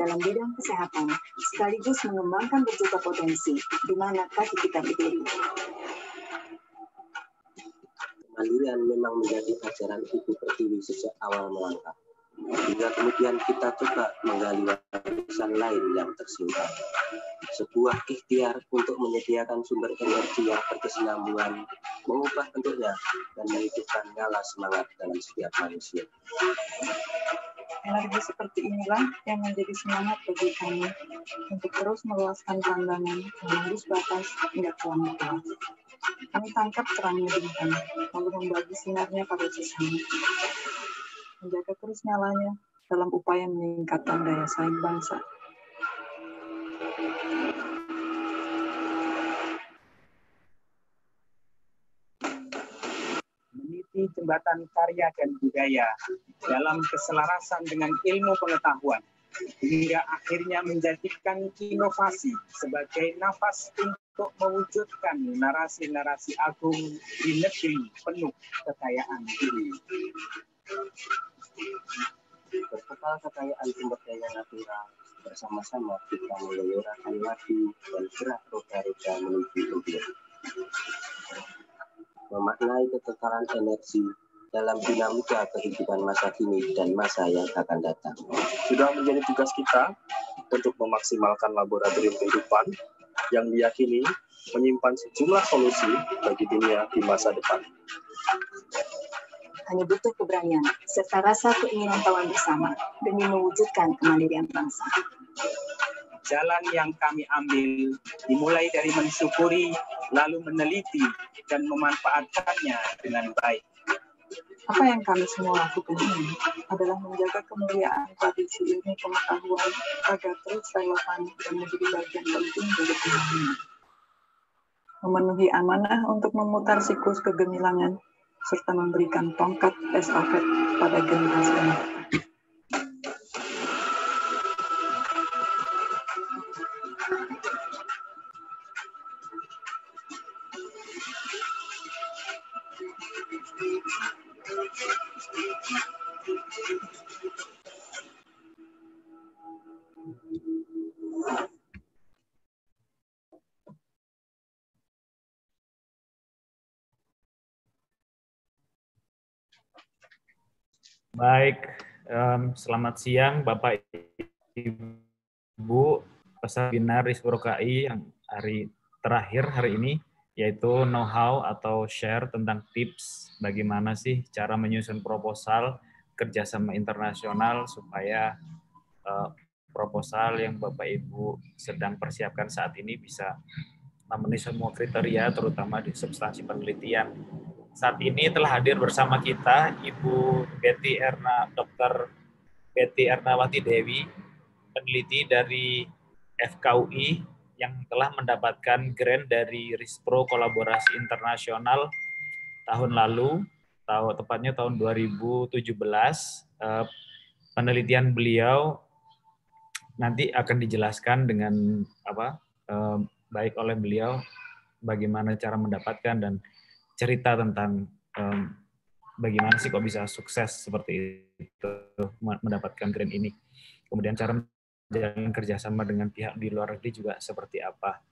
dalam bidang kesehatan, sekaligus mengembangkan berjuta potensi. Di manakah kita berdiri? Kemandirian memang menjadi ajaran Ibu Pertiwi sejak awal melangkah. Hingga kemudian kita coba menggali warisan lain yang tersingkap. Sebuah ikhtiar untuk menyediakan sumber energi yang berkesinambungan, mengubah bentuknya, dan menghidupkan nyala semangat dalam setiap manusia. Energi seperti inilah yang menjadi semangat bagi kami untuk terus meluaskan pandangan, menembus batas hingga ke langit kelas. Kami tangkap terangnya bintang, lalu membagi sinarnya pada sesama. Menjaga terus nyalanya dalam upaya meningkatkan daya saing bangsa. Meniti jembatan karya dan budaya dalam keselarasan dengan ilmu pengetahuan, hingga akhirnya menjadikan inovasi sebagai nafas untuk mewujudkan narasi-narasi agung di negeri penuh kekayaan ini. Berbekal kekayaan sumber daya natural, bersama-sama kita menggelorkan lagi dan gerak roda-roda menuju impian. Memaknai kekekalan energi dalam dinamika kehidupan masa kini dan masa yang akan datang. Sudah menjadi tugas kita untuk memaksimalkan laboratorium kehidupan yang diyakini menyimpan sejumlah solusi bagi dunia di masa depan. Hanya butuh keberanian serta rasa keinginan tahuan bersama demi mewujudkan kemandirian bangsa. Jalan yang kami ambil dimulai dari mensyukuri, lalu meneliti dan memanfaatkannya dengan baik. Apa yang kami semua lakukan ini adalah menjaga kemuliaan tradisi ilmu pengetahuan agar terus relevan dan menjadi bagian penting dari pembangunan. Memenuhi amanah untuk memutar siklus kegemilangan serta memberikan tongkat estafet pada generasi yang datang. Baik, selamat siang Bapak Ibu peserta webinar Rispro KI yang terakhir hari ini, yaitu know-how atau share tentang tips bagaimana sih cara menyusun proposal kerjasama internasional supaya proposal yang Bapak Ibu sedang persiapkan saat ini bisa memenuhi semua kriteria, terutama di substansi penelitian. Saat ini telah hadir bersama kita Ibu Dr. Betty Ernawati Dewi, peneliti dari FKUI yang telah mendapatkan grant dari Rispro Kolaborasi Internasional tahun lalu, tepatnya tahun 2017. Penelitian beliau nanti akan dijelaskan dengan baik oleh beliau bagaimana cara mendapatkan dan cerita tentang bagaimana sih kok bisa sukses seperti itu mendapatkan grant ini. Kemudian cara menjalin kerjasama dengan pihak di luar negeri juga seperti apa.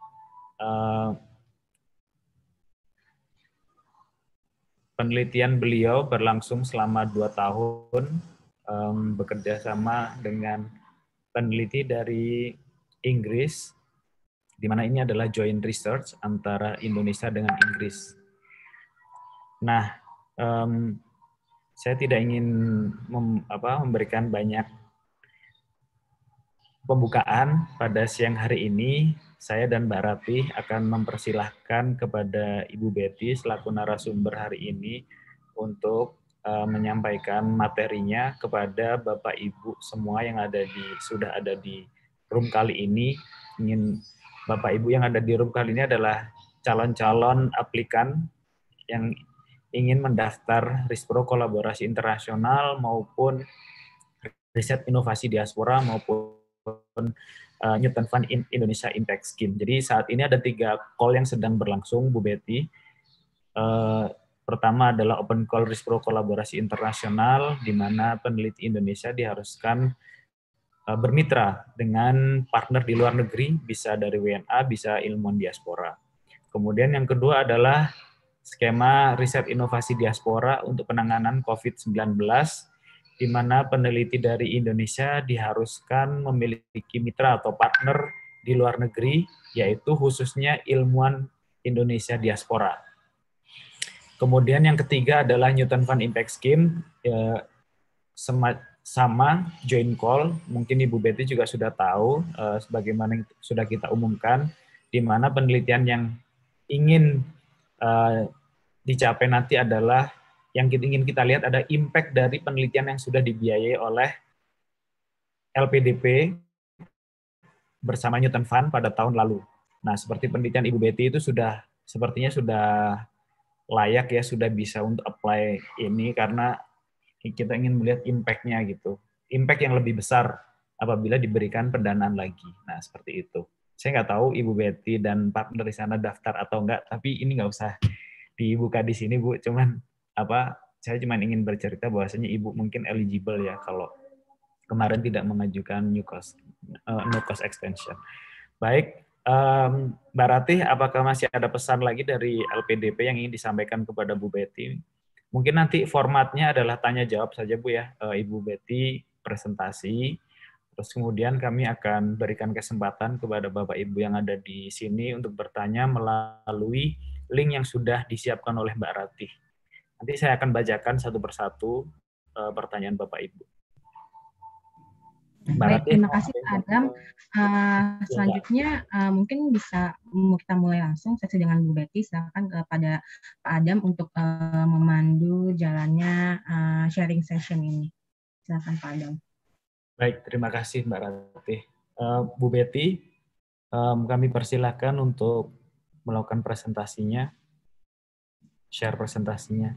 Penelitian beliau berlangsung selama 2 tahun, bekerja sama dengan peneliti dari Inggris, di mana ini adalah joint research antara Indonesia dengan Inggris. Nah, saya tidak ingin memberikan banyak pembukaan pada siang hari ini. Saya dan Mbak Ratih akan mempersilahkan kepada Ibu Betty selaku narasumber hari ini untuk menyampaikan materinya kepada Bapak Ibu semua yang sudah ada di room kali ini. Bapak Ibu yang ada di room kali ini adalah calon-calon aplikan yang ingin mendaftar Rispro Kolaborasi Internasional maupun Riset Inovasi Diaspora maupun Newton Fund Indonesia Impact Scheme. Jadi saat ini ada 3 call yang sedang berlangsung, Bu Betty. Pertama adalah Open Call Rispro Kolaborasi Internasional, di mana peneliti Indonesia diharuskan bermitra dengan partner di luar negeri, bisa dari WNA, bisa ilmuwan diaspora. Kemudian yang kedua adalah skema riset inovasi diaspora untuk penanganan COVID-19, di mana peneliti dari Indonesia diharuskan memiliki mitra atau partner di luar negeri, yaitu khususnya ilmuwan Indonesia diaspora. Kemudian yang ketiga adalah Newton Fund Impact Scheme, sama joint call, mungkin Ibu Betty juga sudah tahu, sebagaimana sudah kita umumkan, di mana penelitian yang ingin dicapai nanti adalah, yang ingin kita lihat ada impact dari penelitian yang sudah dibiayai oleh LPDP bersama Newton Fund pada tahun lalu. Nah, seperti penelitian Ibu Betty itu sepertinya sudah layak ya, sudah bisa untuk apply ini, karena kita ingin melihat impact-nya gitu. Impact yang lebih besar apabila diberikan pendanaan lagi. Nah, seperti itu. Saya nggak tahu Ibu Betty dan partner di sana daftar atau enggak, tapi ini nggak usah dibuka di sini, Bu. Saya cuma ingin bercerita bahwasanya Ibu mungkin eligible ya kalau kemarin tidak mengajukan no cost extension. Baik, Mbak Ratih, apakah masih ada pesan lagi dari LPDP yang ingin disampaikan kepada Bu Betty? Mungkin nanti formatnya adalah tanya jawab saja, Bu ya. Ibu Betty presentasi, terus kemudian kami akan berikan kesempatan kepada Bapak Ibu yang ada di sini untuk bertanya melalui link yang sudah disiapkan oleh Mbak Ratih. Nanti saya akan bacakan satu persatu pertanyaan Bapak Ibu. Baik, terima kasih Pak Adam. Selanjutnya mungkin bisa kita mulai langsung sesi dengan Bu Betty. Silakan kepada Pak Adam untuk memandu jalannya sharing session ini. Silakan Pak Adam. Baik, terima kasih Mbak Ratih. Bu Betty, kami persilakan untuk melakukan presentasinya, share presentasinya.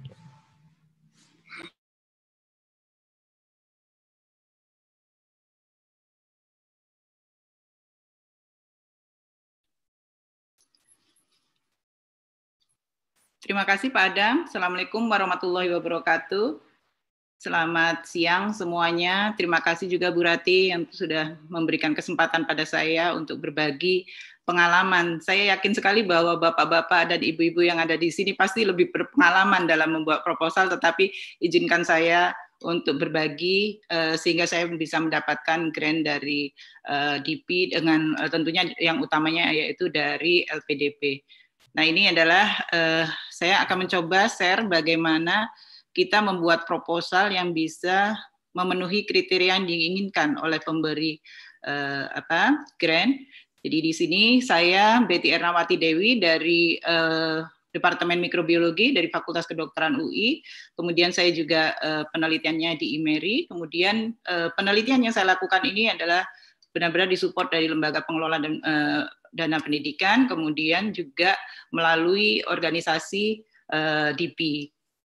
Terima kasih Pak Adam. Assalamualaikum warahmatullahi wabarakatuh. Selamat siang semuanya. Terima kasih juga Bu Rati yang sudah memberikan kesempatan pada saya untuk berbagi pengalaman. Saya yakin sekali bahwa bapak-bapak dan ibu-ibu yang ada di sini pasti lebih berpengalaman dalam membuat proposal, tetapi izinkan saya untuk berbagi sehingga saya bisa mendapatkan grant dari DP dengan tentunya yang utamanya yaitu dari LPDP. Nah, ini adalah saya akan mencoba share bagaimana kita membuat proposal yang bisa memenuhi kriteria yang diinginkan oleh pemberi grant. Jadi di sini saya Betty Ernawati Dewi dari Departemen Mikrobiologi dari Fakultas Kedokteran UI. Kemudian saya juga penelitiannya di IMERI. Kemudian penelitian yang saya lakukan ini adalah benar-benar disupport dari Lembaga Pengelola Dana Pendidikan, kemudian juga melalui organisasi DP.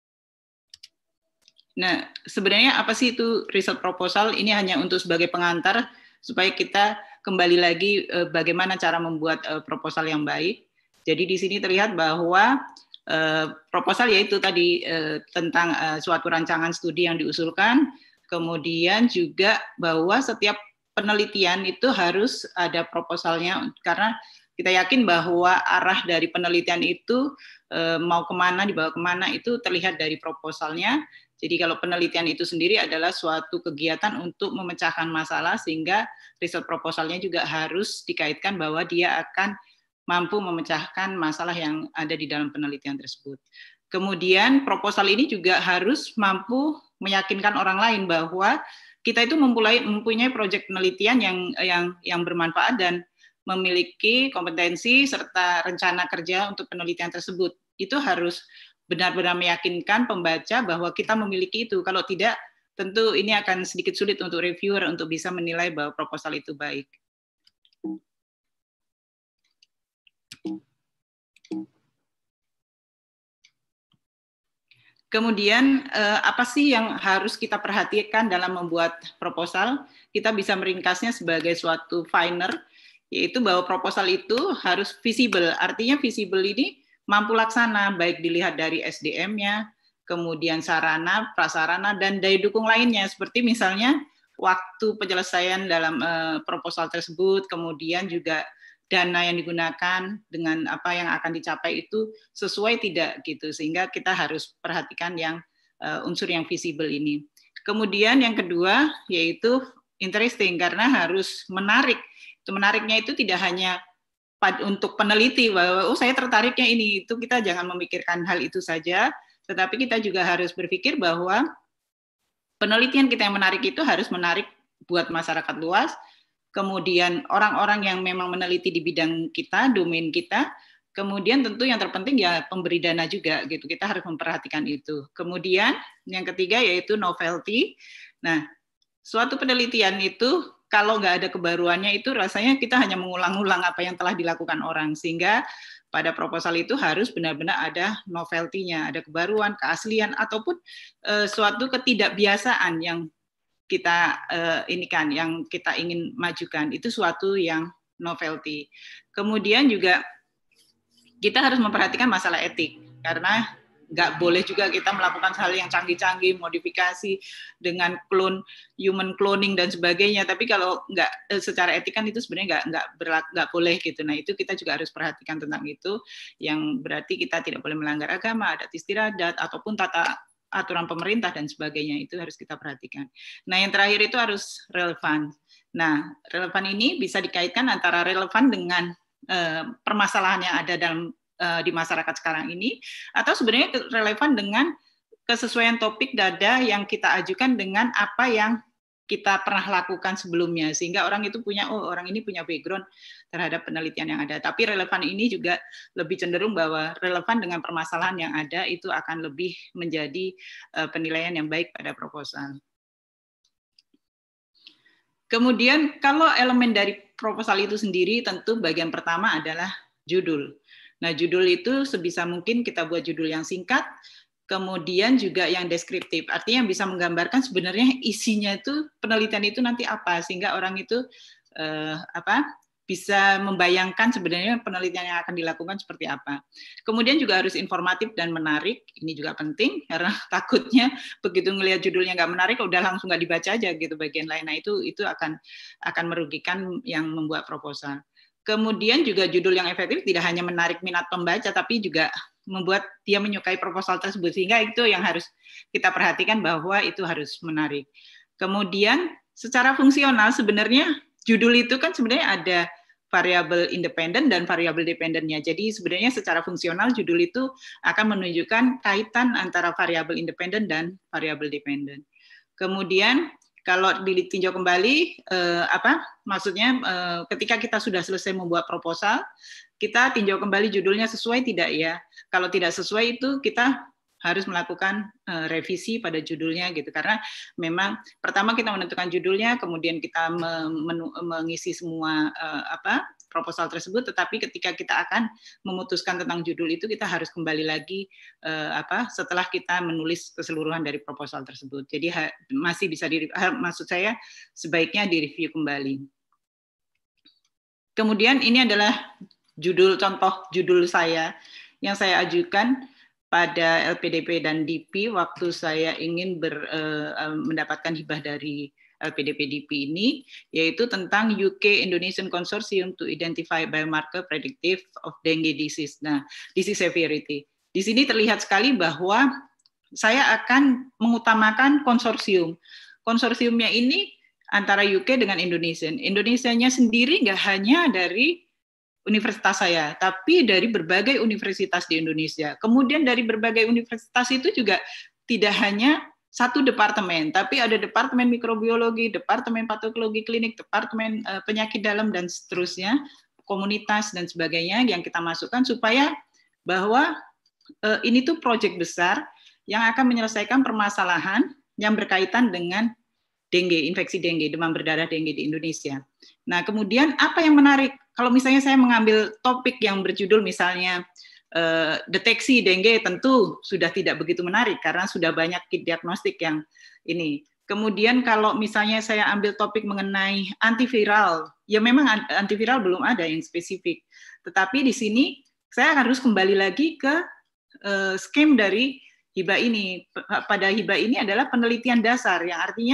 Nah, sebenarnya apa sih itu riset proposal? Ini hanya untuk sebagai pengantar supaya kita kembali lagi bagaimana cara membuat proposal yang baik. Jadi di sini terlihat bahwa proposal yaitu tadi tentang suatu rancangan studi yang diusulkan, kemudian juga bahwa setiap penelitian itu harus ada proposalnya, karena kita yakin bahwa arah dari penelitian itu mau kemana, dibawa kemana itu terlihat dari proposalnya. Jadi kalau penelitian itu sendiri adalah suatu kegiatan untuk memecahkan masalah, sehingga riset proposalnya juga harus dikaitkan bahwa dia akan mampu memecahkan masalah yang ada di dalam penelitian tersebut. Kemudian proposal ini juga harus mampu meyakinkan orang lain bahwa kita itu mempunyai proyek penelitian yang bermanfaat dan memiliki kompetensi serta rencana kerja untuk penelitian tersebut. Itu harus benar-benar meyakinkan pembaca bahwa kita memiliki itu. Kalau tidak, tentu ini akan sedikit sulit untuk reviewer untuk bisa menilai bahwa proposal itu baik. Kemudian apa sih yang harus kita perhatikan dalam membuat proposal? Kita bisa meringkasnya sebagai suatu finer, yaitu bahwa proposal itu harus visible. Artinya visible ini mampu laksana, baik dilihat dari SDM-nya, kemudian sarana, prasarana, dan daya dukung lainnya. Seperti misalnya waktu penyelesaian dalam proposal tersebut, kemudian juga dana yang digunakan dengan apa yang akan dicapai itu sesuai tidak gitu, sehingga kita harus perhatikan yang unsur yang visible ini. Kemudian yang kedua yaitu interesting, karena harus menarik. Menariknya itu tidak hanya untuk peneliti bahwa saya tertariknya ini, itu kita jangan memikirkan hal itu saja, tetapi kita juga harus berpikir bahwa penelitian kita yang menarik itu harus menarik buat masyarakat luas, kemudian orang-orang yang memang meneliti di bidang kita, domain kita, kemudian tentu yang terpenting ya pemberi dana juga gitu, kita harus memperhatikan itu. Kemudian yang ketiga yaitu novelty. Nah, suatu penelitian itu kalau nggak ada kebaruannya itu rasanya kita hanya mengulang-ulang apa yang telah dilakukan orang, sehingga pada proposal itu harus benar-benar ada novelty-nya, ada kebaruan, keaslian, ataupun suatu ketidakbiasaan yang kita yang kita ingin majukan, itu suatu yang novelty. Kemudian juga kita harus memperhatikan masalah etik, karena nggak boleh juga kita melakukan hal yang canggih-canggih, modifikasi dengan human cloning dan sebagainya. Tapi kalau nggak secara etik kan itu sebenarnya nggak boleh gitu. Nah itu kita juga harus perhatikan tentang itu, yang berarti kita tidak boleh melanggar agama, adat istiadat, ataupun tata aturan pemerintah dan sebagainya, itu harus kita perhatikan. Nah yang terakhir itu harus relevan. Nah relevan ini bisa dikaitkan antara relevan dengan permasalahan yang ada di masyarakat sekarang ini, atau sebenarnya relevan dengan kesesuaian topik dada yang kita ajukan dengan apa yang kita pernah lakukan sebelumnya, sehingga orang itu punya, oh orang ini punya background terhadap penelitian yang ada. Tapi relevan ini juga lebih cenderung bahwa relevan dengan permasalahan yang ada, itu akan lebih menjadi penilaian yang baik pada proposal. Kemudian kalau elemen dari proposal itu sendiri, tentu bagian pertama adalah judul. Nah, judul itu sebisa mungkin kita buat judul yang singkat, kemudian juga yang deskriptif. Artinya yang bisa menggambarkan sebenarnya isinya itu, penelitian itu nanti apa, sehingga orang itu bisa membayangkan sebenarnya penelitian yang akan dilakukan seperti apa. Kemudian juga harus informatif dan menarik, ini juga penting, karena takutnya begitu ngelihat judulnya nggak menarik, udah langsung nggak dibaca aja gitu bagian lain. Nah, itu akan merugikan yang membuat proposal. Kemudian juga judul yang efektif tidak hanya menarik minat pembaca, tapi juga membuat dia menyukai proposal tersebut, sehingga itu yang harus kita perhatikan bahwa itu harus menarik. Kemudian secara fungsional sebenarnya judul itu kan sebenarnya ada variabel independen dan variabel dependennya. Jadi sebenarnya secara fungsional judul itu akan menunjukkan kaitan antara variabel independen dan variabel dependen. Kemudian kalau ditinjau kembali, maksudnya ketika kita sudah selesai membuat proposal, kita tinjau kembali judulnya sesuai tidak ya. Kalau tidak sesuai itu kita harus melakukan revisi pada judulnya gitu. Karena memang pertama kita menentukan judulnya, kemudian kita mengisi semua proposal tersebut, tetapi ketika kita akan memutuskan tentang judul itu, kita harus kembali lagi setelah kita menulis keseluruhan dari proposal tersebut. Jadi masih bisa maksud saya sebaiknya direview kembali. Kemudian ini adalah contoh judul saya yang saya ajukan pada LPDP dan DP waktu saya ingin mendapatkan hibah dari LPDP-DP ini, yaitu tentang UK Indonesian Consortium to Identify Biomarker Predictive of Dengue Disease. Nah, disease severity. Di sini terlihat sekali bahwa saya akan mengutamakan konsorsium. Konsorsiumnya ini antara UK dengan Indonesia. Indonesianya sendiri nggak hanya dari universitas saya, tapi dari berbagai universitas di Indonesia. Kemudian dari berbagai universitas itu juga tidak hanya satu departemen, tapi ada departemen mikrobiologi, departemen patologi klinik, departemen penyakit dalam, dan seterusnya, komunitas dan sebagainya yang kita masukkan supaya bahwa ini tuh proyek besar yang akan menyelesaikan permasalahan yang berkaitan dengan dengue, infeksi dengue, demam berdarah dengue di Indonesia. Nah, kemudian apa yang menarik? Kalau misalnya saya mengambil topik yang berjudul misalnya deteksi dengue, tentu sudah tidak begitu menarik karena sudah banyak kit diagnostik yang ini. Kemudian kalau misalnya saya ambil topik mengenai antiviral, ya memang antiviral belum ada yang spesifik. Tetapi di sini saya harus kembali lagi ke skema dari hibah ini. Pada hibah ini adalah penelitian dasar, yang artinya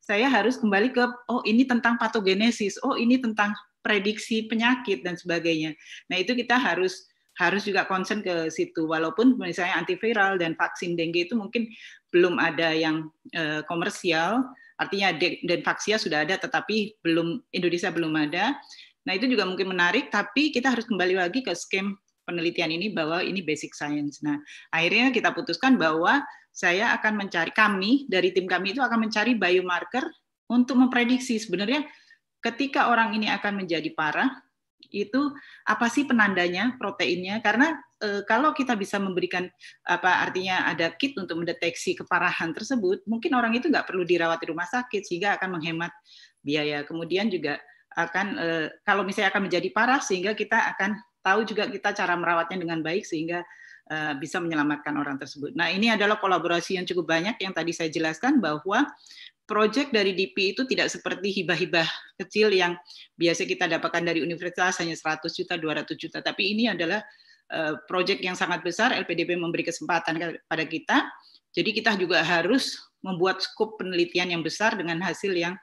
saya harus kembali ke, oh ini tentang patogenesis, oh ini tentang prediksi penyakit dan sebagainya. Nah itu kita harus juga concern ke situ, walaupun misalnya antiviral dan vaksin dengue itu mungkin belum ada yang komersial, artinya Denvaksia sudah ada, tetapi Indonesia belum ada. Nah itu juga mungkin menarik, tapi kita harus kembali lagi ke skema penelitian ini bahwa ini basic science. Nah akhirnya kita putuskan bahwa saya akan mencari, dari tim kami itu akan mencari biomarker untuk memprediksi sebenarnya ketika orang ini akan menjadi parah, itu apa sih penandanya, proteinnya, karena kalau kita bisa memberikan artinya ada kit untuk mendeteksi keparahan tersebut, mungkin orang itu nggak perlu dirawat di rumah sakit sehingga akan menghemat biaya. Kemudian juga akan kalau misalnya akan menjadi parah sehingga kita akan tahu juga kita cara merawatnya dengan baik sehingga bisa menyelamatkan orang tersebut. Nah ini adalah kolaborasi yang cukup banyak yang tadi saya jelaskan bahwa proyek dari DIPI itu tidak seperti hibah-hibah kecil yang biasa kita dapatkan dari universitas hanya 100 juta, 200 juta. Tapi ini adalah proyek yang sangat besar, LPDP memberi kesempatan kepada kita. Jadi kita juga harus membuat skop penelitian yang besar dengan hasil yang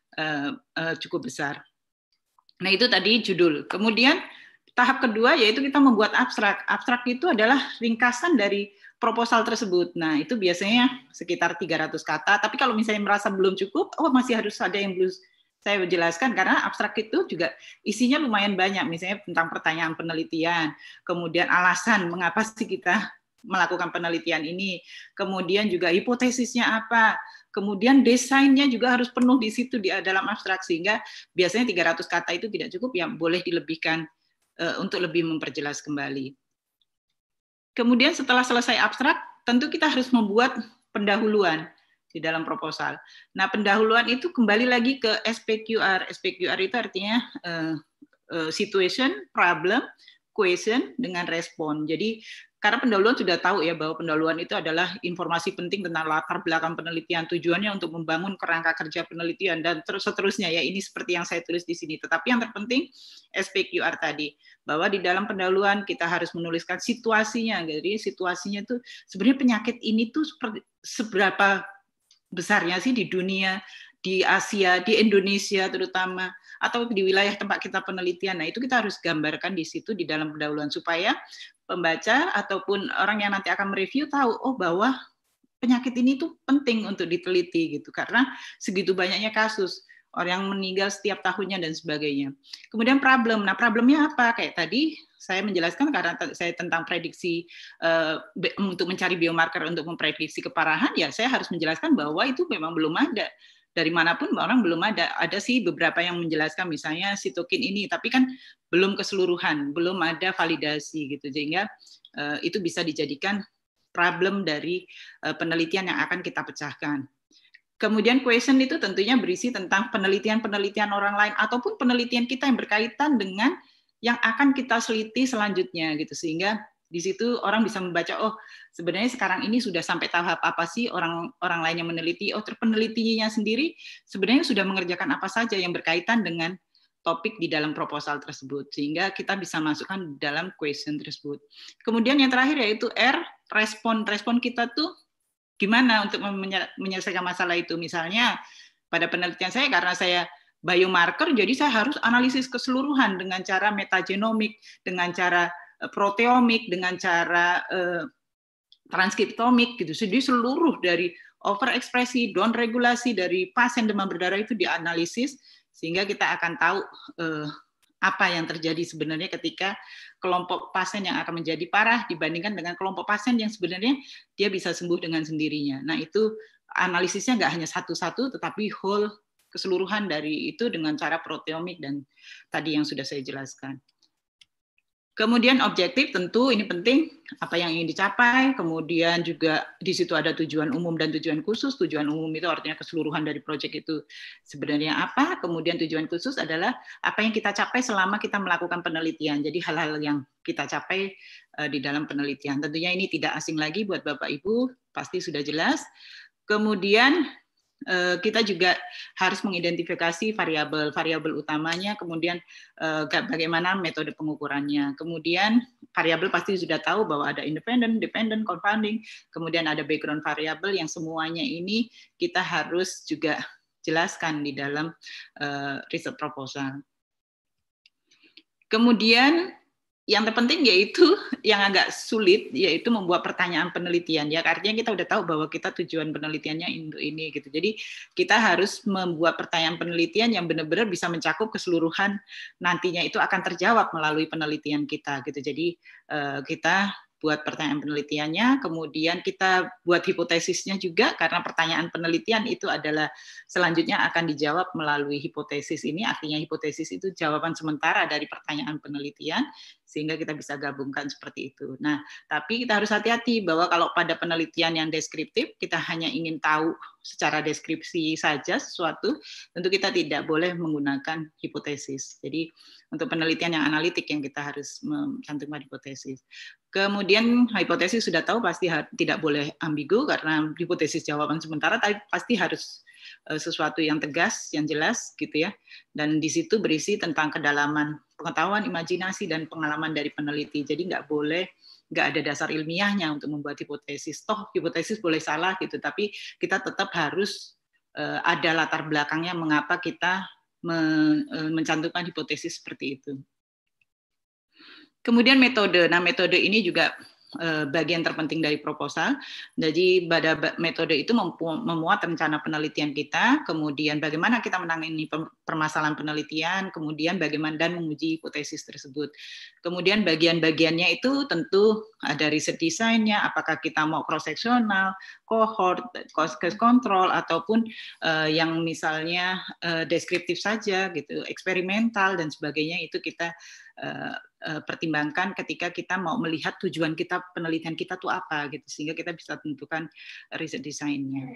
cukup besar. Nah itu tadi judul. Kemudian tahap kedua yaitu kita membuat abstrak. Abstrak itu adalah ringkasan dari proposal tersebut. Nah, itu biasanya sekitar 300 kata, tapi kalau misalnya merasa belum cukup, masih harus ada yang belum saya jelaskan, karena abstrak itu juga isinya lumayan banyak, misalnya tentang pertanyaan penelitian, kemudian alasan mengapa sih kita melakukan penelitian ini, kemudian juga hipotesisnya apa, kemudian desainnya juga harus penuh di situ dalam abstrak, sehingga biasanya 300 kata itu tidak cukup, yang boleh dilebihkan untuk lebih memperjelas kembali. Kemudian setelah selesai abstrak, tentu kita harus membuat pendahuluan di dalam proposal. Nah, pendahuluan itu kembali lagi ke SPQR. SPQR itu artinya situation, problem, question, dengan respon. Jadi, karena pendahuluan sudah tahu ya bahwa pendahuluan itu adalah informasi penting tentang latar belakang penelitian, tujuannya untuk membangun kerangka kerja penelitian, dan terus seterusnya ya, ini seperti yang saya tulis di sini. Tetapi yang terpenting SPQR tadi, bahwa di dalam pendahuluan kita harus menuliskan situasinya. Jadi situasinya itu sebenarnya penyakit ini tuh seberapa besarnya sih di dunia, di Asia, di Indonesia terutama, atau di wilayah tempat kita penelitian. Nah, itu kita harus gambarkan di situ di dalam pendahuluan supaya pembaca ataupun orang yang nanti akan mereview tahu bahwa penyakit ini tuh penting untuk diteliti gitu, karena segitu banyaknya kasus orang yang meninggal setiap tahunnya dan sebagainya. Kemudian problem. Nah, problemnya apa? Kayak tadi saya menjelaskan karena saya tentang prediksi untuk mencari biomarker untuk memprediksi keparahan, ya saya harus menjelaskan bahwa itu memang belum ada. Dari manapun orang belum ada. Ada sih beberapa yang menjelaskan misalnya sitokin ini, tapi kan belum keseluruhan, belum ada validasi gitu. Sehingga itu bisa dijadikan problem dari penelitian yang akan kita pecahkan. Kemudian question itu tentunya berisi tentang penelitian-penelitian orang lain ataupun penelitian kita yang berkaitan dengan yang akan kita seliti selanjutnya gitu, sehingga di situ orang bisa membaca sebenarnya sekarang ini sudah sampai tahap apa sih orang lain yang meneliti, penelitinya sendiri sebenarnya sudah mengerjakan apa saja yang berkaitan dengan topik di dalam proposal tersebut, sehingga kita bisa masukkan dalam question tersebut. Kemudian yang terakhir yaitu R, respon. Respon kita tuh gimana untuk menyelesaikan masalah itu. Misalnya pada penelitian saya, karena saya biomarker, jadi saya harus analisis keseluruhan dengan cara metagenomik, dengan cara proteomik, dengan cara transkriptomik gitu. Jadi seluruh dari overekspresi, downregulasi dari pasien demam berdarah itu dianalisis, sehingga kita akan tahu apa yang terjadi sebenarnya ketika kelompok pasien yang akan menjadi parah dibandingkan dengan kelompok pasien yang sebenarnya dia bisa sembuh dengan sendirinya. Nah, itu analisisnya nggak hanya satu-satu, tetapi whole keseluruhan dari itu dengan cara proteomik dan tadi yang sudah saya jelaskan. Kemudian objektif tentu ini penting, apa yang ingin dicapai, kemudian juga di situ ada tujuan umum dan tujuan khusus. Tujuan umum itu artinya keseluruhan dari proyek itu sebenarnya apa, kemudian tujuan khusus adalah apa yang kita capai selama kita melakukan penelitian. Jadi hal-hal yang kita capai di dalam penelitian. Tentunya ini tidak asing lagi buat Bapak Ibu, pasti sudah jelas. Kemudian kita juga harus mengidentifikasi variabel utamanya, kemudian bagaimana metode pengukurannya. Kemudian variabel pasti sudah tahu bahwa ada independent, dependent, confounding, kemudian ada background variabel yang semuanya ini kita harus juga jelaskan di dalam riset proposal. Kemudian yang terpenting yaitu yang agak sulit yaitu membuat pertanyaan penelitian ya, artinya kita udah tahu bahwa kita tujuan penelitiannya untuk ini gitu. Jadi kita harus membuat pertanyaan penelitian yang benar-benar bisa mencakup keseluruhan, nantinya itu akan terjawab melalui penelitian kita gitu. Jadi kita buat pertanyaan penelitiannya, kemudian kita buat hipotesisnya juga, karena pertanyaan penelitian itu adalah selanjutnya akan dijawab melalui hipotesis ini, artinya hipotesis itu jawaban sementara dari pertanyaan penelitian, sehingga kita bisa gabungkan seperti itu. Nah, tapi kita harus hati-hati bahwa kalau pada penelitian yang deskriptif, kita hanya ingin tahu secara deskripsi saja sesuatu, tentu kita tidak boleh menggunakan hipotesis. Jadi untuk penelitian yang analitik yang kita harus mencantumkan hipotesis. Kemudian hipotesis sudah tahu pasti tidak boleh ambigu karena hipotesis jawaban sementara, tapi pasti harus sesuatu yang tegas, yang jelas gitu ya. Dan di situ berisi tentang kedalaman pengetahuan, imajinasi dan pengalaman dari peneliti. Jadi nggak ada dasar ilmiahnya untuk membuat hipotesis. Toh hipotesis boleh salah gitu, tapi kita tetap harus ada latar belakangnya mengapa kita mencantumkan hipotesis seperti itu. Kemudian metode. Nah, metode ini juga bagian terpenting dari proposal. Jadi pada metode itu memuat rencana penelitian kita, kemudian bagaimana kita menangani permasalahan penelitian, kemudian bagaimana dan menguji hipotesis tersebut. Kemudian bagian-bagiannya itu tentu ada riset desainnya, apakah kita mau cross-seksional, cohort, case control, ataupun yang misalnya deskriptif saja, gitu, eksperimental dan sebagainya, itu kita pertimbangkan ketika kita mau melihat tujuan kita, penelitian kita tuh apa gitu, sehingga kita bisa tentukan riset desainnya.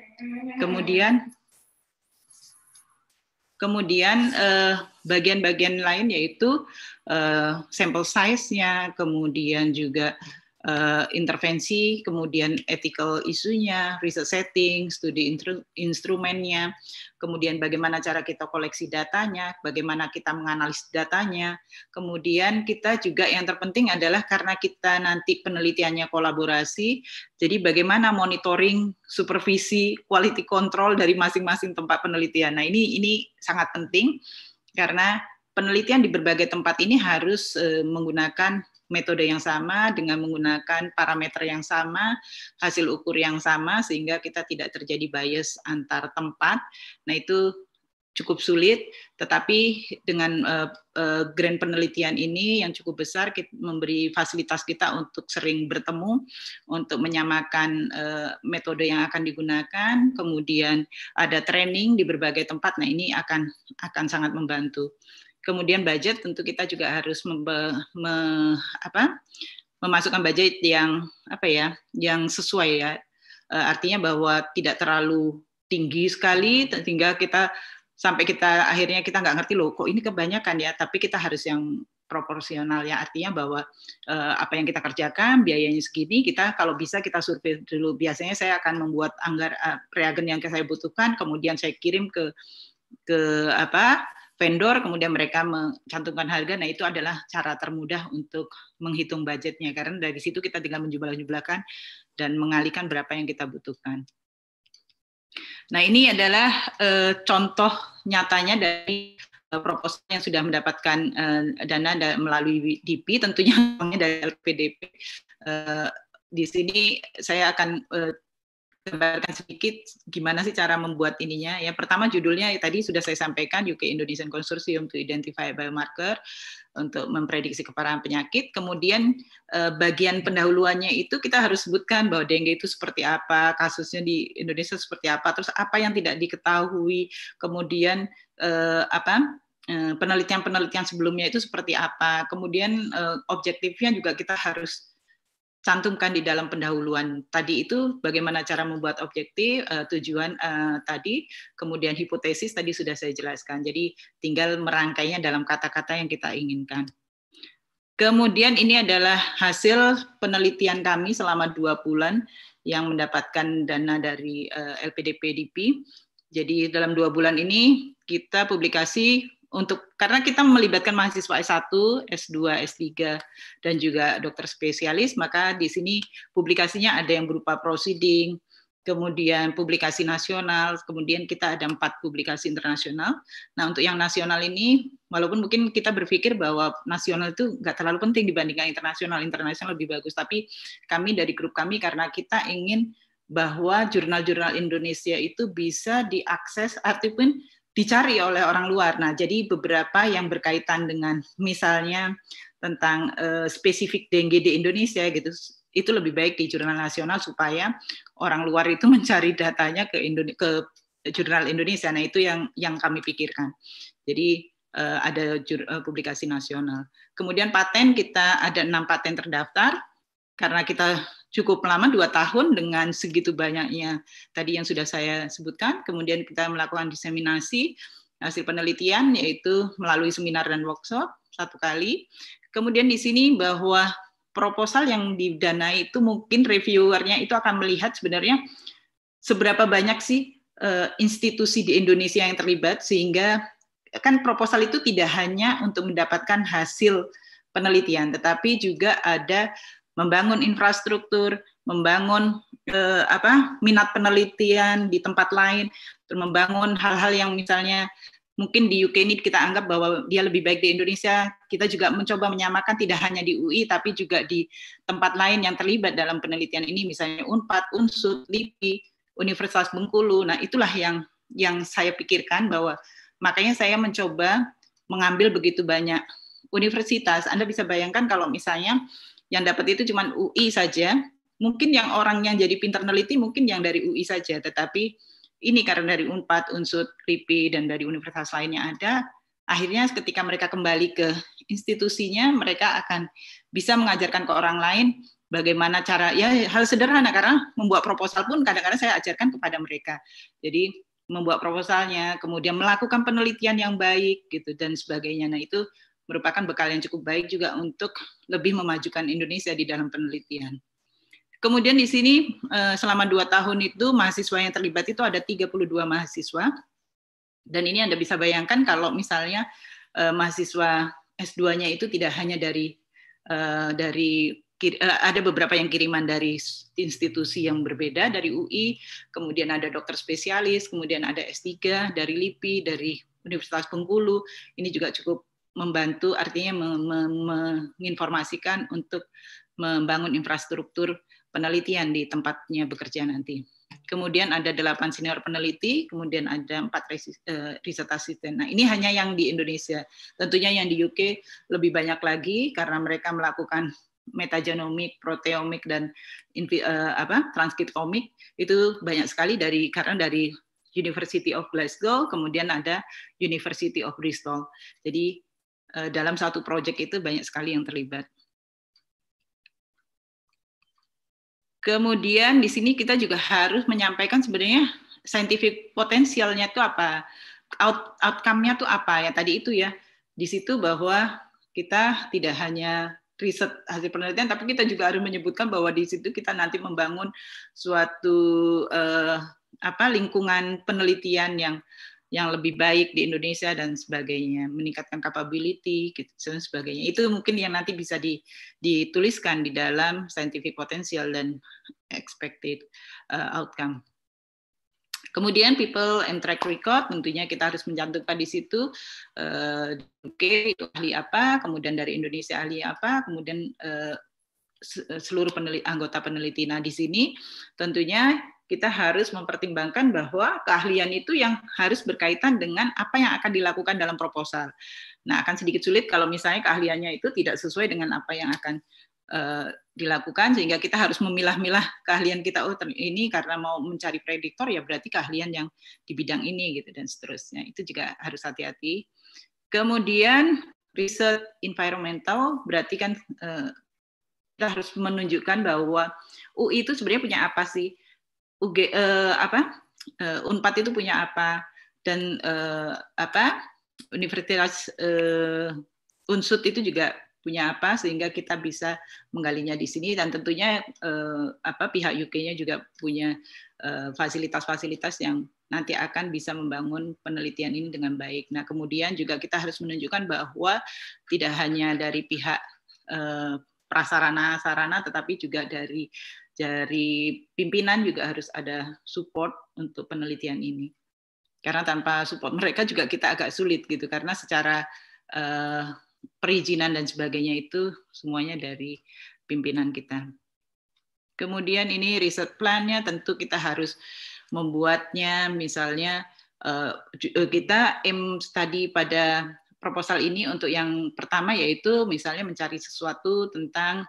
Kemudian bagian-bagian lain yaitu sampel size-nya, kemudian juga intervensi, kemudian ethical isunya, research setting, studi instrumennya, kemudian bagaimana cara kita koleksi datanya, bagaimana kita menganalisis datanya, kemudian kita juga yang terpenting adalah karena kita nanti penelitiannya kolaborasi, jadi bagaimana monitoring, supervisi, quality control dari masing-masing tempat penelitian. Nah ini sangat penting karena penelitian di berbagai tempat ini harus menggunakan metode yang sama, dengan menggunakan parameter yang sama, hasil ukur yang sama, sehingga kita tidak terjadi bias antar tempat. Nah, itu cukup sulit, tetapi dengan grand penelitian ini yang cukup besar, kita memberi fasilitas kita untuk sering bertemu, untuk menyamakan metode yang akan digunakan, kemudian ada training di berbagai tempat. Nah, ini akan sangat membantu. Kemudian budget tentu kita juga harus memasukkan budget yang yang sesuai ya. Artinya bahwa tidak terlalu tinggi sekali sehingga kita akhirnya kita nggak ngerti loh kok ini kebanyakan ya, tapi kita harus yang proporsional ya, artinya bahwa apa yang kita kerjakan biayanya segini, kita kalau bisa kita survei dulu. Biasanya saya akan membuat reagen yang saya butuhkan, kemudian saya kirim ke vendor, kemudian mereka mencantumkan harga. Nah, itu adalah cara termudah untuk menghitung budgetnya, karena dari situ kita tinggal menjumlah-jumlahkan dan mengalihkan berapa yang kita butuhkan. Nah, ini adalah contoh nyatanya dari proposal yang sudah mendapatkan dana melalui DP, tentunya dari LPDP. Di sini saya akan gambarkan sedikit gimana sih cara membuat ininya. Ya, pertama judulnya tadi sudah saya sampaikan, UK Indonesian Consortium to Identify Biomarker, untuk memprediksi keparahan penyakit. Kemudian bagian pendahuluannya itu kita harus sebutkan bahwa dengue itu seperti apa, kasusnya di Indonesia seperti apa, terus apa yang tidak diketahui, kemudian penelitian-penelitian sebelumnya itu seperti apa, kemudian objektifnya juga kita harus cantumkan di dalam pendahuluan tadi itu, bagaimana cara membuat objektif, tujuan tadi, kemudian hipotesis tadi sudah saya jelaskan. Jadi tinggal merangkainya dalam kata-kata yang kita inginkan. Kemudian ini adalah hasil penelitian kami selama 2 bulan yang mendapatkan dana dari LPDP-DP. Jadi dalam 2 bulan ini kita publikasi karena kita melibatkan mahasiswa S1, S2, S3, dan juga dokter spesialis, maka di sini publikasinya ada yang berupa proceeding, kemudian publikasi nasional, kemudian kita ada 4 publikasi internasional. Nah, untuk yang nasional ini, walaupun mungkin kita berpikir bahwa nasional itu nggak terlalu penting dibandingkan internasional lebih bagus, tapi kami dari grup kami, karena kita ingin bahwa jurnal-jurnal Indonesia itu bisa diakses ataupun dicari oleh orang luar. Nah, jadi beberapa yang berkaitan dengan misalnya tentang spesifik dengue di Indonesia gitu, itu lebih baik di jurnal nasional supaya orang luar itu mencari datanya ke jurnal Indonesia. Nah, itu yang kami pikirkan. Jadi ada publikasi nasional. Kemudian paten, kita ada 6 paten terdaftar karena kita cukup lama 2 tahun dengan segitu banyaknya tadi yang sudah saya sebutkan. Kemudian kita melakukan diseminasi hasil penelitian, yaitu melalui seminar dan workshop 1 kali. Kemudian di sini bahwa proposal yang didanai itu mungkin reviewernya itu akan melihat sebenarnya seberapa banyak sih institusi di Indonesia yang terlibat, sehingga kan proposal itu tidak hanya untuk mendapatkan hasil penelitian, tetapi juga ada membangun infrastruktur, membangun minat penelitian di tempat lain, membangun hal-hal yang misalnya mungkin di UK ini kita anggap bahwa dia lebih baik di Indonesia, kita juga mencoba menyamakan tidak hanya di UI, tapi juga di tempat lain yang terlibat dalam penelitian ini, misalnya UNPAD, UNSUD, LIPI, Universitas Bengkulu. Nah, itulah yang saya pikirkan, bahwa makanya saya mencoba mengambil begitu banyak universitas. Anda bisa bayangkan kalau misalnya yang dapat itu cuma UI saja, mungkin yang orang yang jadi pintar neliti mungkin yang dari UI saja, tetapi ini karena dari UNPAD, UNSUD, LIPI, dan dari universitas lainnya ada, akhirnya ketika mereka kembali ke institusinya, mereka akan bisa mengajarkan ke orang lain bagaimana cara, ya hal sederhana, karena membuat proposal pun kadang-kadang saya ajarkan kepada mereka. Jadi membuat proposalnya, kemudian melakukan penelitian yang baik, gitu dan sebagainya. Nah, itu merupakan bekal yang cukup baik juga untuk lebih memajukan Indonesia di dalam penelitian. Kemudian di sini selama 2 tahun itu mahasiswa yang terlibat itu ada 32 mahasiswa. Dan ini Anda bisa bayangkan kalau misalnya mahasiswa S2-nya itu tidak hanya dari ada beberapa yang kiriman dari institusi yang berbeda, dari UI, kemudian ada dokter spesialis, kemudian ada S3 dari LIPI, dari Universitas Bengkulu. Ini juga cukup membantu, artinya menginformasikan untuk membangun infrastruktur penelitian di tempatnya bekerja nanti. Kemudian ada 8 senior peneliti, kemudian ada 4 riset asisten. Nah, ini hanya yang di Indonesia. Tentunya yang di UK lebih banyak lagi karena mereka melakukan metagenomik, proteomik, dan transkriptomik. Itu banyak sekali karena dari University of Glasgow, kemudian ada University of Bristol. Jadi dalam satu proyek itu banyak sekali yang terlibat. Kemudian di sini kita juga harus menyampaikan sebenarnya scientific potensialnya itu apa, outcome-nya itu apa ya, tadi itu ya, di situ bahwa kita tidak hanya riset hasil penelitian, tapi kita juga harus menyebutkan bahwa di situ kita nanti membangun suatu lingkungan penelitian yang lebih baik di Indonesia dan sebagainya, meningkatkan capability gitu, dan sebagainya. Itu mungkin yang nanti bisa dituliskan di dalam scientific potential dan expected outcome. Kemudian people and track record, tentunya kita harus mencantumkan di situ, itu ahli apa, kemudian dari Indonesia ahli apa, kemudian seluruh anggota peneliti. Nah, di sini tentunya kita harus mempertimbangkan bahwa keahlian itu yang harus berkaitan dengan apa yang akan dilakukan dalam proposal. Nah, akan sedikit sulit kalau misalnya keahliannya itu tidak sesuai dengan apa yang akan dilakukan, sehingga kita harus memilah-milah keahlian kita. Oh, ini karena mau mencari prediktor, ya berarti keahlian yang di bidang ini, gitu, dan seterusnya. Itu juga harus hati-hati. Kemudian riset environmental, berarti kan kita harus menunjukkan bahwa UI itu sebenarnya punya apa sih? UNPAD itu punya apa, dan Universitas UNSUD itu juga punya apa, sehingga kita bisa menggalinya di sini. Dan tentunya pihak UK-nya juga punya fasilitas-fasilitas yang nanti akan bisa membangun penelitian ini dengan baik. Nah, kemudian juga kita harus menunjukkan bahwa tidak hanya dari pihak prasarana-sarana, tetapi juga dari dari pimpinan juga harus ada support untuk penelitian ini. Karena tanpa support mereka juga kita agak sulit gitu, karena secara perizinan dan sebagainya itu semuanya dari pimpinan kita. Kemudian ini riset plan-nya tentu kita harus membuatnya, misalnya kita aim tadi pada proposal ini untuk yang pertama yaitu misalnya mencari sesuatu tentang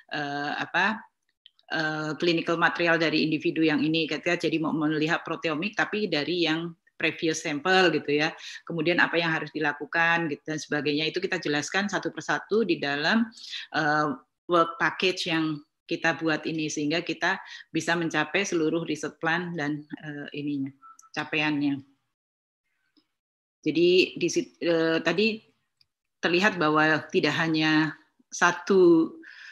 clinical material dari individu yang ini, kita jadi mau melihat proteomik tapi dari yang previous sampel gitu ya. Kemudian apa yang harus dilakukan gitu dan sebagainya itu kita jelaskan satu persatu di dalam work package yang kita buat ini sehingga kita bisa mencapai seluruh riset plan dan ininya capaiannya. Jadi tadi terlihat bahwa tidak hanya satu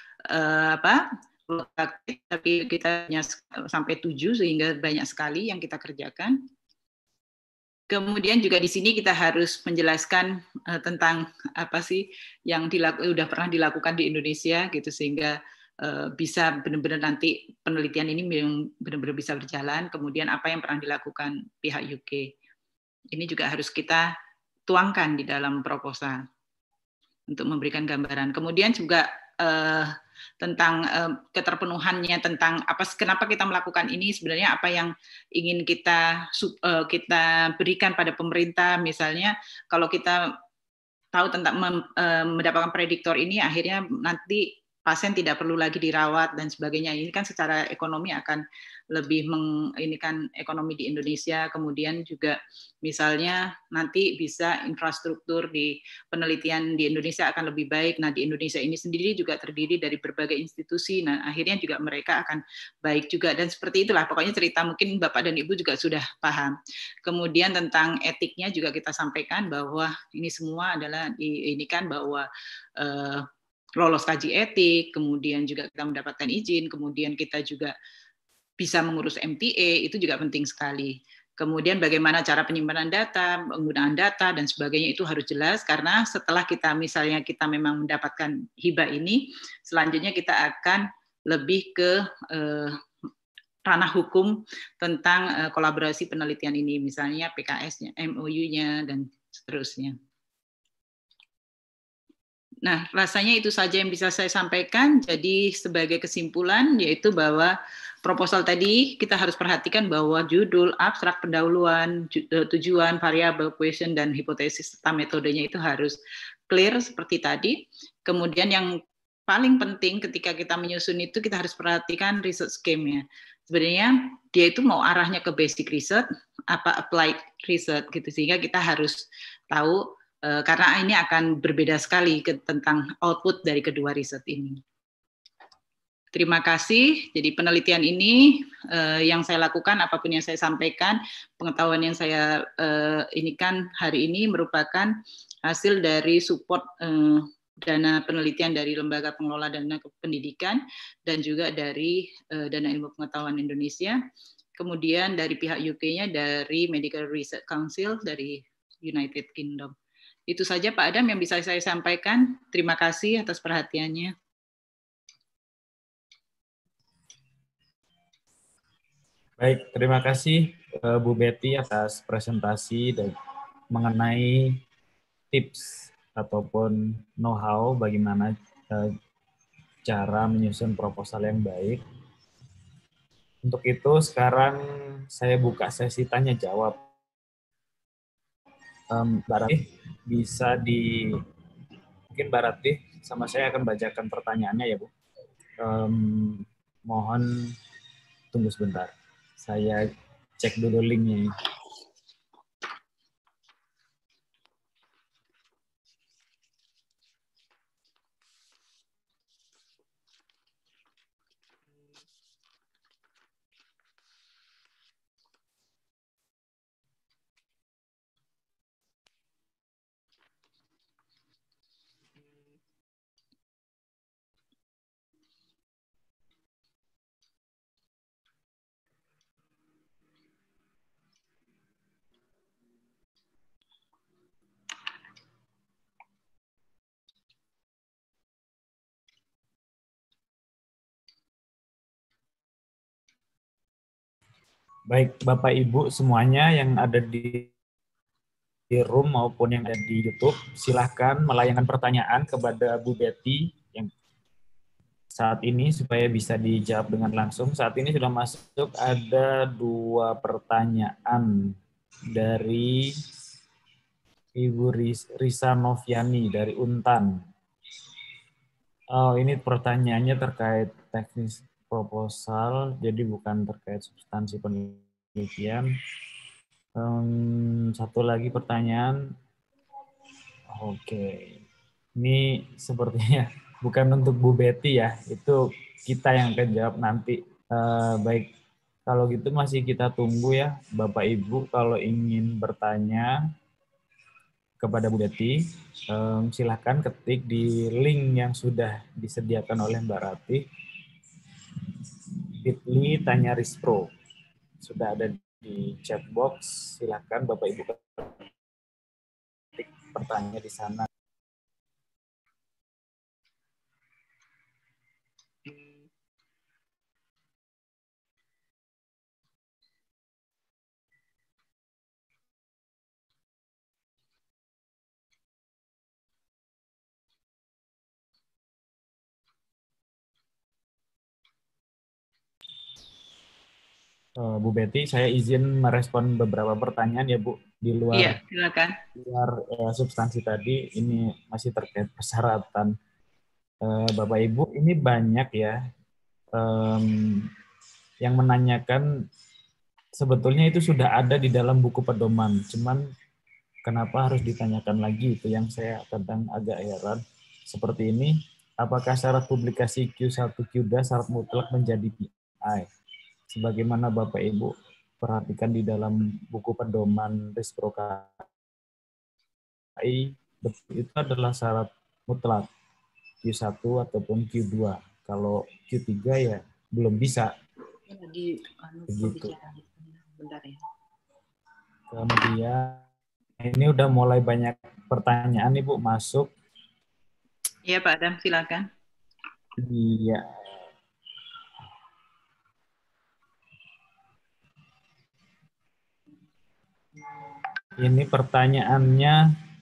tapi kita punya sampai 7 sehingga banyak sekali yang kita kerjakan. Kemudian juga di sini kita harus menjelaskan tentang apa sih yang sudah pernah dilakukan di Indonesia gitu sehingga bisa benar-benar nanti penelitian ini benar-benar bisa berjalan. Kemudian apa yang pernah dilakukan pihak UK. Ini juga harus kita tuangkan di dalam proposal untuk memberikan gambaran. Kemudian juga tentang keterpenuhannya, tentang kenapa kita melakukan ini, sebenarnya apa yang ingin kita berikan pada pemerintah. Misalnya kalau kita tahu tentang mendapatkan prediktor ini, akhirnya nanti pasien tidak perlu lagi dirawat dan sebagainya. Ini kan secara ekonomi akan lebih menginikan ekonomi di Indonesia. Kemudian juga misalnya nanti bisa infrastruktur di penelitian di Indonesia akan lebih baik. Nah, di Indonesia ini sendiri juga terdiri dari berbagai institusi. Nah, akhirnya juga mereka akan baik juga. Dan seperti itulah, pokoknya cerita mungkin Bapak dan Ibu juga sudah paham. Kemudian tentang etiknya juga kita sampaikan bahwa ini semua adalah ini kan bahwa lolos kaji etik, kemudian juga kita mendapatkan izin, kemudian kita juga bisa mengurus MTA, itu juga penting sekali. Kemudian bagaimana cara penyimpanan data, penggunaan data, dan sebagainya itu harus jelas, karena setelah misalnya kita memang mendapatkan hibah ini, selanjutnya kita akan lebih ke ranah hukum tentang kolaborasi penelitian ini, misalnya PKS-nya, MOU-nya, dan seterusnya. Nah, rasanya itu saja yang bisa saya sampaikan. Jadi sebagai kesimpulan yaitu bahwa proposal tadi kita harus perhatikan bahwa judul, abstrak, pendahuluan, tujuan, variabel, question, dan hipotesis serta metodenya itu harus clear seperti tadi. Kemudian yang paling penting ketika kita menyusun itu kita harus perhatikan research scheme-nya. Sebenarnya dia itu mau arahnya ke basic research, apa applied research gitu, sehingga kita harus tahu karena ini akan berbeda sekali tentang output dari kedua riset ini. Terima kasih. Jadi penelitian ini yang saya lakukan, apapun yang saya sampaikan, pengetahuan yang saya inikan hari ini merupakan hasil dari support dana penelitian dari Lembaga Pengelola Dana Pendidikan dan juga dari Dana Ilmu Pengetahuan Indonesia. Kemudian dari pihak UK-nya dari Medical Research Council dari United Kingdom. Itu saja Pak Adam yang bisa saya sampaikan. Terima kasih atas perhatiannya. Baik, terima kasih Bu Betty atas presentasi dan mengenai tips ataupun know-how bagaimana cara menyusun proposal yang baik. Untuk itu sekarang saya buka sesi tanya jawab. Mbak Ratih bisa mungkin Mbak Ratih sama saya akan bacakan pertanyaannya ya Bu. Mohon tunggu sebentar. Saya cek dulu linknya. Baik Bapak Ibu semuanya yang ada di room maupun yang ada di YouTube, silahkan melayangkan pertanyaan kepada Bu Betty yang saat ini supaya bisa dijawab dengan langsung. Saat ini sudah masuk ada 2 pertanyaan dari Ibu Risa Noviani dari Untan. Oh, ini pertanyaannya terkait teknis proposal, jadi bukan terkait substansi penelitian. Satu lagi pertanyaan. Oke, ini sepertinya bukan untuk Bu Betty ya, itu kita yang akan jawab nanti. Baik, kalau gitu masih kita tunggu ya, Bapak Ibu kalau ingin bertanya kepada Bu Betty, silahkan ketik di link yang sudah disediakan oleh Mbak Ratih, bit.ly tanya Rispro. Sudah ada di chat box, silahkan Bapak Ibu ketik pertanyaan di sana. Bu Betty, saya izin merespon beberapa pertanyaan ya Bu, di luar, Iya, silakan. Luar substansi tadi, ini masih terkait persyaratan. Bapak Ibu, ini banyak ya yang menanyakan sebetulnya itu sudah ada di dalam buku pedoman, cuman kenapa harus ditanyakan lagi, itu yang saya kadang agak heran. Seperti ini, apakah syarat publikasi Q1 Q2 syarat mutlak menjadi PI? Sebagaimana Bapak Ibu perhatikan di dalam buku pedoman Rispro KI, itu adalah syarat mutlak Q1 ataupun Q2. Kalau Q3 ya belum bisa. Begitu. Kemudian ini udah mulai banyak pertanyaan nih Bu masuk. Iya Pak Adam, silakan. Iya. Ini pertanyaannya,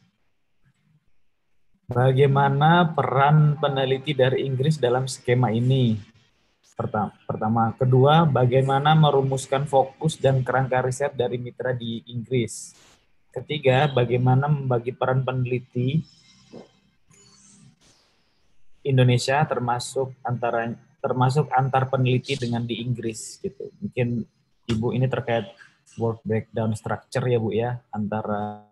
bagaimana peran peneliti dari Inggris dalam skema ini? Pertama. Kedua, bagaimana merumuskan fokus dan kerangka riset dari mitra di Inggris? Ketiga, bagaimana membagi peran peneliti Indonesia termasuk antar peneliti dengan di Inggris gitu. Mungkin Ibu ini terkait work breakdown structure ya Bu ya, antara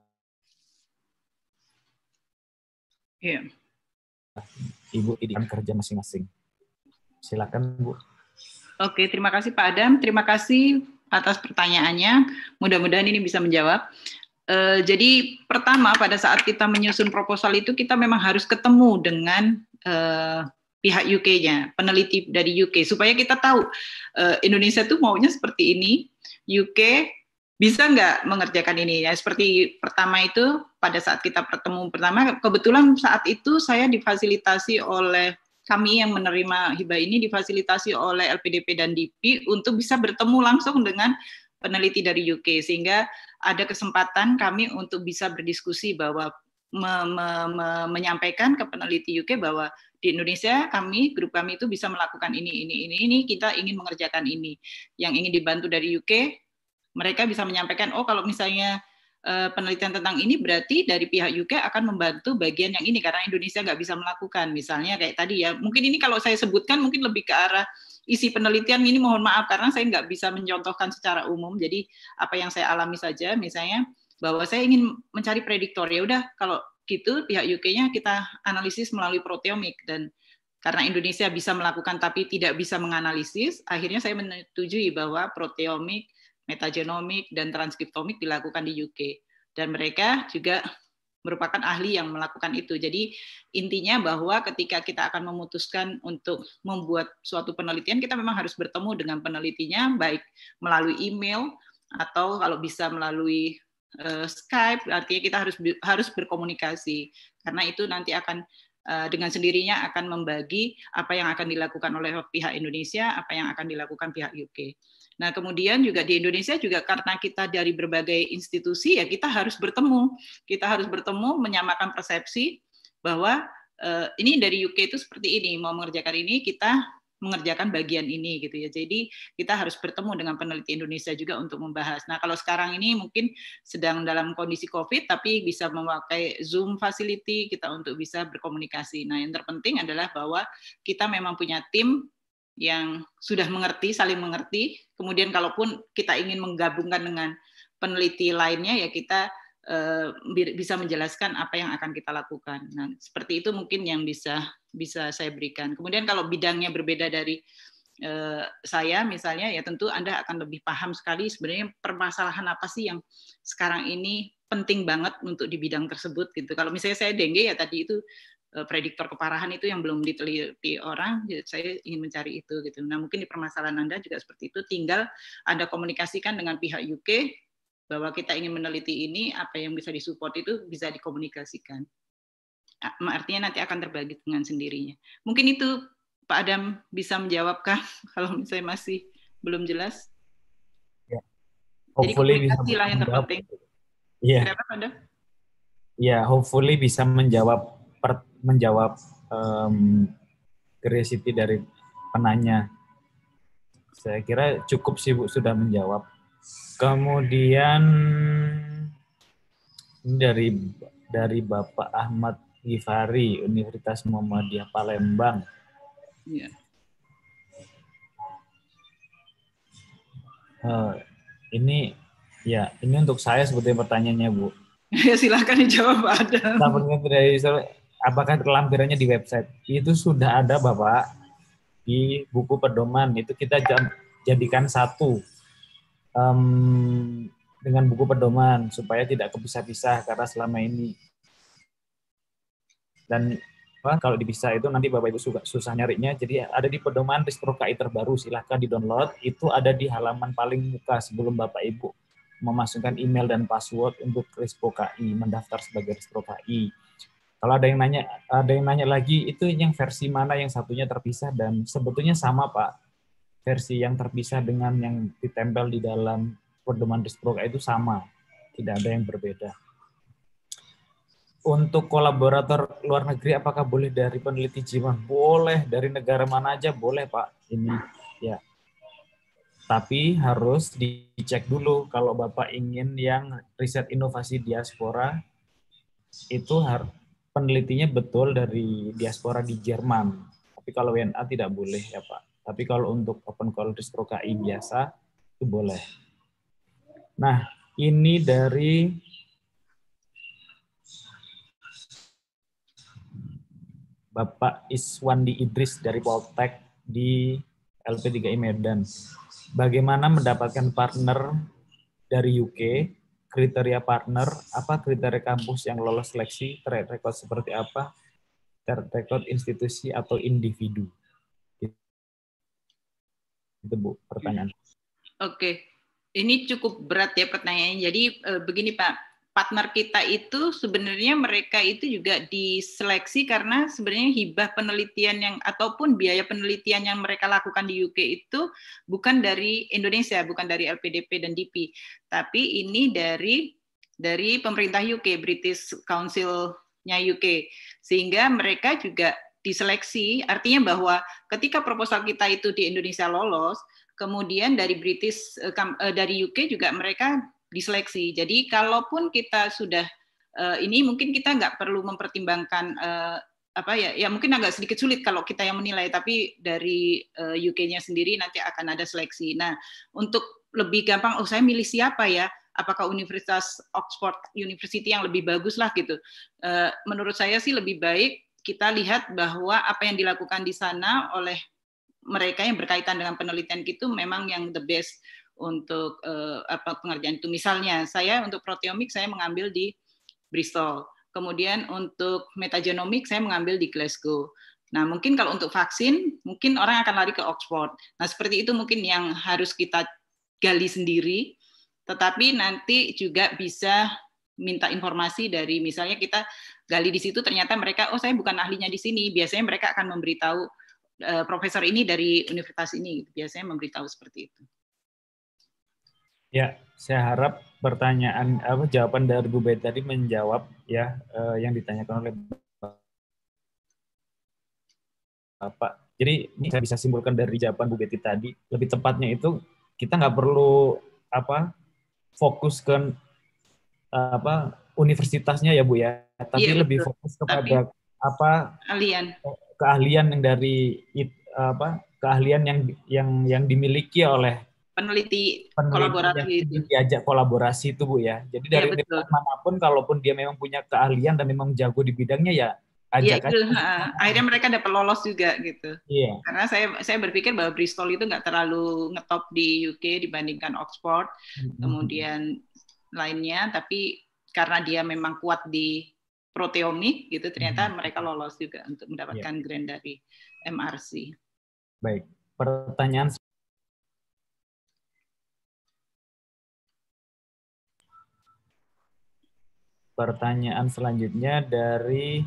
Ibu di kerja masing-masing. Silakan Bu. Oke, terima kasih Pak Adam. Terima kasih atas pertanyaannya. Mudah-mudahan ini bisa menjawab. Jadi pertama pada saat kita menyusun proposal itu kita memang harus ketemu dengan pihak UK-nya, peneliti dari UK, supaya kita tahu Indonesia tuh maunya seperti ini, UK bisa nggak mengerjakan ini ya. Seperti pertama itu pada saat kita bertemu pertama, kebetulan saat itu saya difasilitasi oleh kami yang menerima hibah ini difasilitasi oleh LPDP dan DIPI untuk bisa bertemu langsung dengan peneliti dari UK, sehingga ada kesempatan kami untuk bisa berdiskusi bahwa menyampaikan ke peneliti UK bahwa di Indonesia grup kami itu bisa melakukan ini, kita ingin mengerjakan ini. Yang ingin dibantu dari UK, mereka bisa menyampaikan, oh kalau misalnya penelitian tentang ini berarti dari pihak UK akan membantu bagian yang ini karena Indonesia nggak bisa melakukan. Misalnya kayak tadi ya, mungkin ini kalau saya sebutkan mungkin lebih ke arah isi penelitian ini, mohon maaf karena saya nggak bisa mencontohkan secara umum. Jadi apa yang saya alami saja, misalnya bahwa saya ingin mencari prediktor, ya udah kalau gitu pihak UK-nya kita analisis melalui proteomik, dan karena Indonesia bisa melakukan tapi tidak bisa menganalisis, akhirnya saya menyetujui bahwa proteomik, metagenomik, dan transkriptomik dilakukan di UK. Dan mereka juga merupakan ahli yang melakukan itu. Jadi intinya bahwa ketika kita akan memutuskan untuk membuat suatu penelitian, kita memang harus bertemu dengan penelitinya, baik melalui email atau kalau bisa melalui Skype, artinya kita harus berkomunikasi. Karena itu nanti akan dengan sendirinya akan membagi apa yang akan dilakukan oleh pihak Indonesia, apa yang akan dilakukan pihak UK. Nah, kemudian juga di Indonesia juga karena kita dari berbagai institusi, ya kita harus bertemu. Kita harus bertemu, menyamakan persepsi bahwa ini dari UK itu seperti ini, mau mengerjakan ini, kita mengerjakan bagian ini gitu ya. Jadi kita harus bertemu dengan peneliti Indonesia juga untuk membahas. Nah, kalau sekarang ini mungkin sedang dalam kondisi COVID, tapi bisa memakai Zoom facility kita untuk bisa berkomunikasi. Nah, yang terpenting adalah bahwa kita memang punya tim yang sudah mengerti, saling mengerti. Kemudian kalaupun kita ingin menggabungkan dengan peneliti lainnya, ya kita bisa menjelaskan apa yang akan kita lakukan. Nah, seperti itu mungkin yang bisa saya berikan. Kemudian kalau bidangnya berbeda dari saya, misalnya, ya tentu Anda akan lebih paham sekali sebenarnya permasalahan apa sih yang sekarang ini penting banget untuk di bidang tersebut gitu. Kalau misalnya saya dengue, ya tadi itu prediktor keparahan itu yang belum diteliti orang, saya ingin mencari itu gitu. Nah, mungkin di permasalahan Anda juga seperti itu, tinggal Anda komunikasikan dengan pihak UK bahwa kita ingin meneliti ini, apa yang bisa disupport itu bisa dikomunikasikan. Artinya nanti akan terbagi dengan sendirinya. Mungkin itu Pak Adam bisa menjawabkah kalau misalnya masih belum jelas? Ya. Jadi komunikasi lah yang terpenting. Iya. Kenapa Pak Adam? Ya, hopefully bisa menjawab curiosity dari penanya. Saya kira cukup sih Bu sudah menjawab. Kemudian dari Bapak Ahmad Ghifari, Universitas Muhammadiyah Palembang. Ya. Ini untuk saya sebetulnya pertanyaannya Bu. Ya, silakan dijawab Pak Adam. Apakah lampirannya di website? Itu sudah ada Bapak di buku pedoman. Itu kita jadikan satu dengan buku pedoman supaya tidak kepisah-pisah karena selama ini. Dan kalau dipisah itu nanti Bapak Ibu susah nyarinya. Jadi ada di pedoman Rispro KI terbaru, silahkan di-download. Itu ada di halaman paling muka sebelum Bapak Ibu memasukkan email dan password untuk Rispro KI, mendaftar sebagai Rispro KI. Kalau ada yang nanya lagi, itu yang versi mana yang satunya terpisah, dan sebetulnya sama Pak. Versi yang terpisah dengan yang ditempel di dalam pedoman Rispro KI itu sama, tidak ada yang berbeda. Untuk kolaborator luar negeri, apakah boleh dari peneliti Jerman? Boleh, dari negara mana aja boleh Pak. Ini ya. Tapi harus dicek dulu kalau Bapak ingin yang riset inovasi diaspora, itu penelitinya betul dari diaspora di Jerman. Tapi kalau WNA tidak boleh ya Pak. Tapi kalau untuk Open Call Rispro KI biasa, itu boleh. Nah, ini dari Bapak Iswandi Idris dari Poltek di LP3I Medan. Bagaimana mendapatkan partner dari UK? Kriteria partner, apa kriteria kampus yang lolos seleksi, track record seperti apa, track record institusi atau individu. Itu Bu, pertanyaan. Oke, ini cukup berat ya pertanyaannya. Jadi begini Pak, partner kita itu sebenarnya mereka itu juga diseleksi karena sebenarnya hibah penelitian yang ataupun biaya penelitian yang mereka lakukan di UK itu bukan dari Indonesia, bukan dari LPDP dan DP, tapi ini dari pemerintah UK, British Council-nya UK, sehingga mereka juga diseleksi. Artinya bahwa ketika proposal kita itu di Indonesia lolos, kemudian dari dari UK juga mereka diseleksi. Jadi kalaupun kita sudah ini mungkin kita nggak perlu mempertimbangkan mungkin agak sedikit sulit kalau kita yang menilai, tapi dari UK-nya sendiri nanti akan ada seleksi. Nah, untuk lebih gampang, saya milih siapa ya? Apakah Universitas Oxford University yang lebih bagus lah gitu. Menurut saya sih lebih baik kita lihat bahwa apa yang dilakukan di sana oleh mereka yang berkaitan dengan penelitian itu memang yang the best untuk pengerjaan itu. Misalnya saya untuk proteomik saya mengambil di Bristol, kemudian untuk metagenomik saya mengambil di Glasgow. Nah mungkin kalau untuk vaksin mungkin orang akan lari ke Oxford. Nah seperti itu mungkin yang harus kita gali sendiri, tetapi nanti juga bisa minta informasi dari, misalnya kita gali di situ ternyata mereka, oh saya bukan ahlinya di sini, biasanya mereka akan memberitahu profesor ini dari universitas ini, biasanya memberitahu seperti itu. Ya, saya harap jawaban dari Bu Betty tadi menjawab ya yang ditanyakan oleh Bapak. Jadi ini saya bisa simpulkan dari jawaban Bu Betty tadi, lebih tepatnya itu kita nggak perlu fokus ke universitasnya ya Bu ya, tapi lebih fokus kepada keahlian yang dari keahlian yang dimiliki oleh peneliti kolaborasi yang diajak kolaborasi itu Bu ya. Jadi dari universitas manapun, kalaupun dia memang punya keahlian dan memang jago di bidangnya ya ajak aja. Akhirnya mereka dapat lolos juga gitu. Iya. Karena saya berpikir bahwa Bristol itu nggak terlalu ngetop di UK dibandingkan Oxford, kemudian lainnya, tapi karena dia memang kuat di proteomik gitu, ternyata mereka lolos juga untuk mendapatkan grant dari MRC. Baik, pertanyaan selanjutnya dari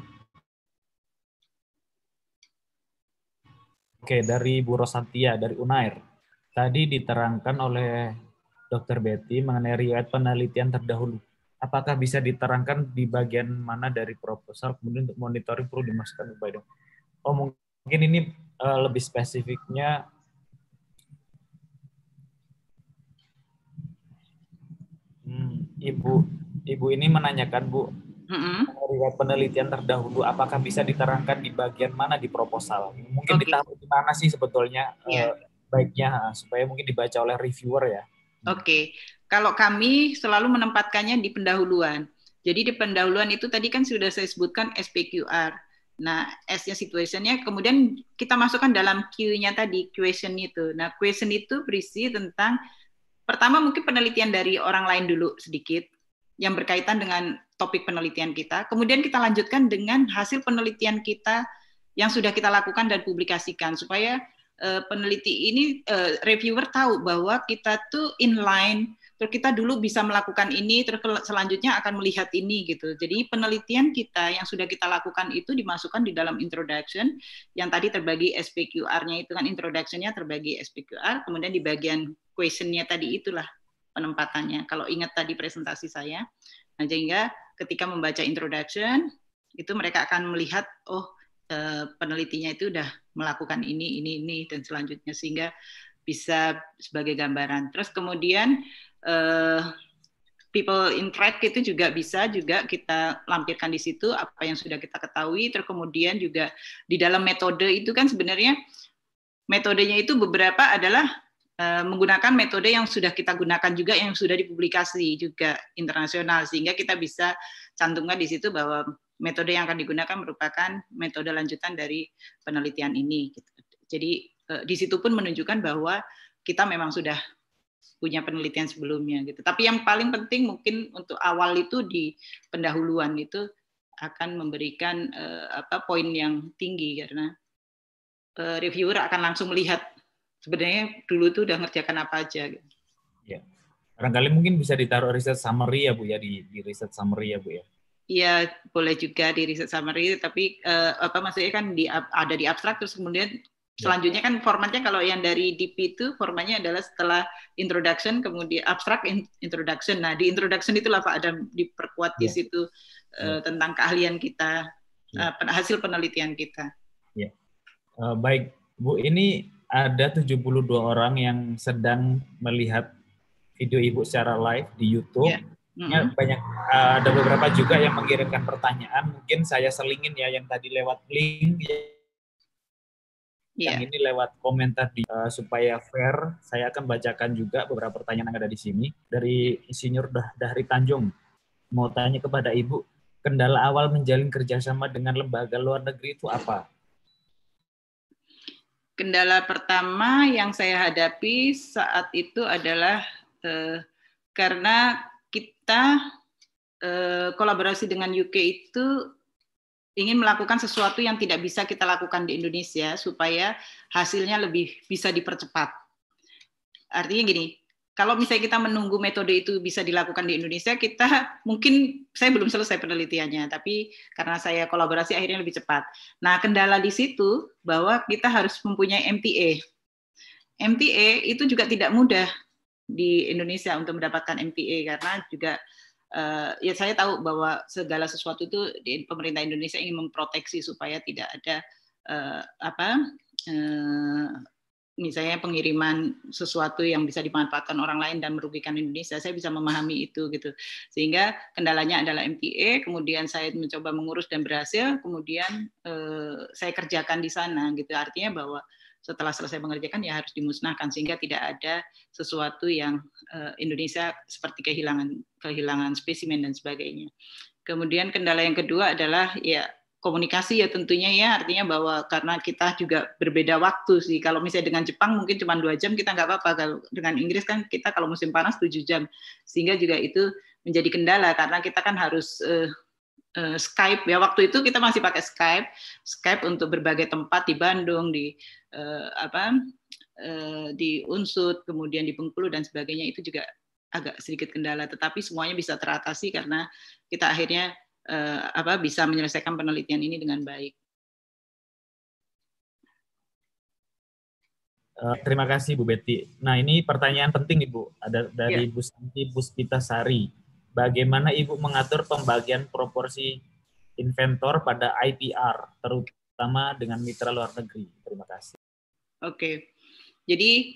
Bu Rosantia dari Unair. Tadi diterangkan oleh Dr. Betty mengenai riwayat penelitian terdahulu. Apakah bisa diterangkan di bagian mana dari proposal, kemudian untuk monitoring perlu dimasukkan ke dong? Oh, mungkin ini lebih spesifiknya Ibu ini menanyakan, Bu, riwayat penelitian terdahulu, apakah bisa diterangkan di bagian mana di proposal? Mungkin ditaruh di mana sih sebetulnya baiknya, supaya mungkin dibaca oleh reviewer ya. Oke. Kalau kami selalu menempatkannya di pendahuluan. Jadi di pendahuluan itu tadi kan sudah saya sebutkan SPQR. Nah, S-nya situation-nya, kemudian kita masukkan dalam Q-nya tadi, question itu. Nah, question itu berisi tentang, pertama mungkin penelitian dari orang lain dulu sedikit, yang berkaitan dengan topik penelitian kita. Kemudian kita lanjutkan dengan hasil penelitian kita yang sudah kita lakukan dan publikasikan, supaya peneliti ini, reviewer tahu bahwa kita tuh inline, terus kita dulu bisa melakukan ini, terus selanjutnya akan melihat ini gitu. Jadi penelitian kita yang sudah kita lakukan itu dimasukkan di dalam introduction, yang tadi terbagi SPQR-nya itu kan, introduction-nya terbagi SPQR, kemudian di bagian question-nya tadi itulah penempatannya. Kalau ingat tadi presentasi saya, nah sehingga ketika membaca introduction, itu mereka akan melihat, oh penelitinya itu udah melakukan ini, dan selanjutnya, sehingga bisa sebagai gambaran. Terus kemudian people in track itu juga bisa juga kita lampirkan di situ apa yang sudah kita ketahui. Terus kemudian juga di dalam metode itu kan sebenarnya metodenya itu beberapa adalah menggunakan metode yang sudah kita gunakan juga, yang sudah dipublikasi juga internasional, sehingga kita bisa cantumkan di situ bahwa metode yang akan digunakan merupakan metode lanjutan dari penelitian ini. Jadi di situ pun menunjukkan bahwa kita memang sudah punya penelitian sebelumnya gitu. Tapi yang paling penting mungkin untuk awal itu di pendahuluan itu akan memberikan poin yang tinggi, karena reviewer akan langsung melihat sebenarnya dulu tuh udah ngerjakan apa aja. Gitu. Ya, barangkali mungkin bisa ditaruh riset summary ya Bu ya, di riset summary ya Bu ya. Iya, boleh juga di riset summary, tapi maksudnya kan ada di abstrak, terus kemudian selanjutnya kan formatnya kalau yang dari DP itu formatnya adalah setelah introduction, kemudian abstrak introduction. Nah, di introduction itulah Pak Adam diperkuat di situ tentang keahlian kita, hasil penelitian kita. Ya. Baik, Bu, ini ada 72 orang yang sedang melihat video Ibu secara live di YouTube. Banyak, ada beberapa juga yang mengirimkan pertanyaan. Mungkin saya selingin ya yang tadi lewat link, yang ini lewat komentar supaya fair. Saya akan bacakan juga beberapa pertanyaan yang ada di sini. Dari Insinyur Dahri Tanjung, mau tanya kepada Ibu, kendala awal menjalin kerjasama dengan lembaga luar negeri itu apa? Kendala pertama yang saya hadapi saat itu adalah karena kita kolaborasi dengan UK itu ingin melakukan sesuatu yang tidak bisa kita lakukan di Indonesia supaya hasilnya lebih bisa dipercepat. Artinya gini, kalau misalnya kita menunggu metode itu bisa dilakukan di Indonesia, kita mungkin, saya belum selesai penelitiannya, tapi karena saya kolaborasi akhirnya lebih cepat. Nah, kendala di situ bahwa kita harus mempunyai MTA. MTA itu juga tidak mudah di Indonesia untuk mendapatkan MTA, karena juga ya saya tahu bahwa segala sesuatu itu di pemerintah Indonesia ingin memproteksi supaya tidak ada misalnya pengiriman sesuatu yang bisa dimanfaatkan orang lain dan merugikan Indonesia. Saya bisa memahami itu gitu. Sehingga kendalanya adalah MTA, kemudian saya mencoba mengurus dan berhasil, kemudian saya kerjakan di sana gitu. Artinya bahwa setelah selesai mengerjakan ya harus dimusnahkan sehingga tidak ada sesuatu yang Indonesia seperti kehilangan spesimen dan sebagainya. Kemudian kendala yang kedua adalah ya komunikasi ya tentunya ya, artinya bahwa karena kita juga berbeda waktu sih. Kalau misalnya dengan Jepang mungkin cuma 2 jam kita nggak apa-apa, kalau dengan Inggris kan kita kalau musim panas 7 jam. Sehingga juga itu menjadi kendala karena kita kan harus Skype ya, waktu itu kita masih pakai Skype untuk berbagai tempat di Bandung, di di Unsut, kemudian di Bengkulu dan sebagainya, itu juga agak sedikit kendala, tetapi semuanya bisa teratasi karena kita akhirnya bisa menyelesaikan penelitian ini dengan baik. Terima kasih Bu Betty. Nah, ini pertanyaan penting Ibu, ada dari Bu Santi Puspitasari. Bagaimana Ibu mengatur pembagian proporsi inventor pada IPR, terutama dengan mitra luar negeri? Terima kasih. Oke, jadi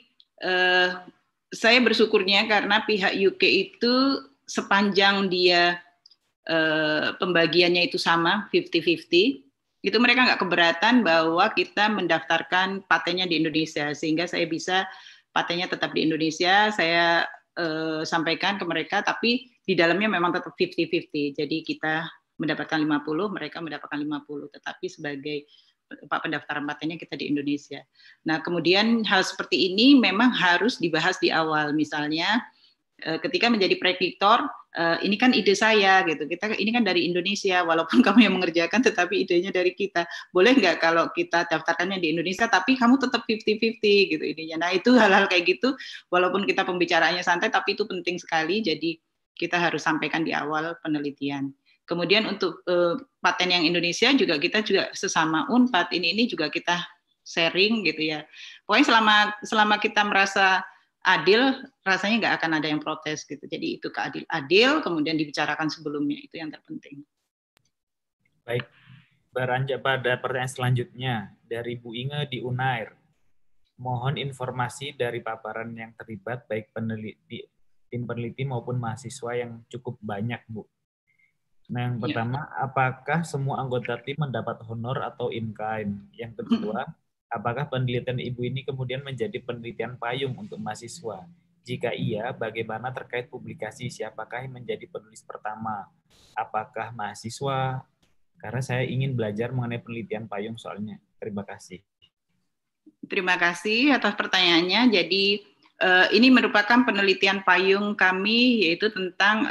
saya bersyukurnya karena pihak UK itu sepanjang dia pembagiannya itu sama 50-50, itu mereka nggak keberatan bahwa kita mendaftarkan patennya di Indonesia, sehingga saya bisa patennya tetap di Indonesia, saya sampaikan ke mereka, tapi di dalamnya memang tetap 50-50, jadi kita mendapatkan 50, mereka mendapatkan 50, tetapi sebagai pendaftaran patennya kita di Indonesia. Nah, kemudian hal seperti ini memang harus dibahas di awal, misalnya ketika menjadi prediktor, ini kan ide saya gitu. Ini kan dari Indonesia, walaupun kamu yang mengerjakan, tetapi idenya dari kita. Boleh nggak kalau kita daftarkannya di Indonesia, tapi kamu tetap 50-50 gitu idenya. Nah itu hal-hal kayak gitu, walaupun kita pembicaraannya santai, tapi itu penting sekali. Jadi kita harus sampaikan di awal penelitian. Kemudian untuk paten yang Indonesia juga kita juga sesama Unpad ini juga kita sharing gitu ya. Pokoknya selama kita merasa adil, rasanya nggak akan ada yang protes gitu. Jadi itu adil, kemudian dibicarakan sebelumnya, itu yang terpenting. Baik, beranjak pada pertanyaan selanjutnya dari Bu Inge di Unair. Mohon informasi dari paparan yang terlibat, baik tim peneliti maupun mahasiswa yang cukup banyak, Bu. Nah, yang pertama, apakah semua anggota tim mendapat honor atau in-kind? Yang kedua, apakah penelitian Ibu ini kemudian menjadi penelitian payung untuk mahasiswa? Jika iya, bagaimana terkait publikasi? Siapakah yang menjadi penulis pertama? Apakah mahasiswa? Karena saya ingin belajar mengenai penelitian payung soalnya. Terima kasih. Terima kasih atas pertanyaannya. Jadi ini merupakan penelitian payung kami, yaitu tentang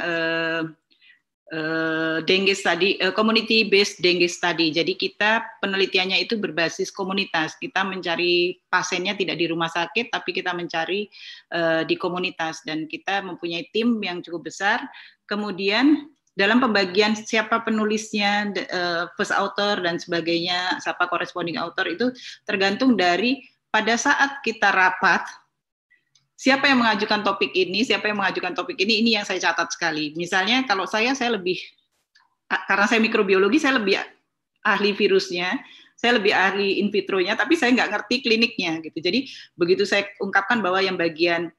dengue study, community based dengue study. Jadi kita penelitiannya itu berbasis komunitas. Kita mencari pasiennya tidak di rumah sakit, tapi kita mencari di komunitas, dan kita mempunyai tim yang cukup besar. Kemudian dalam pembagian siapa penulisnya, first author dan sebagainya, siapa corresponding author, itu tergantung dari pada saat kita rapat, siapa yang mengajukan topik ini, ini yang saya catat sekali. Misalnya kalau saya lebih, karena saya mikrobiologi, saya lebih ahli virusnya, saya lebih ahli in vitronya, tapi saya nggak ngerti kliniknya gitu. Jadi begitu saya ungkapkan bahwa yang bagian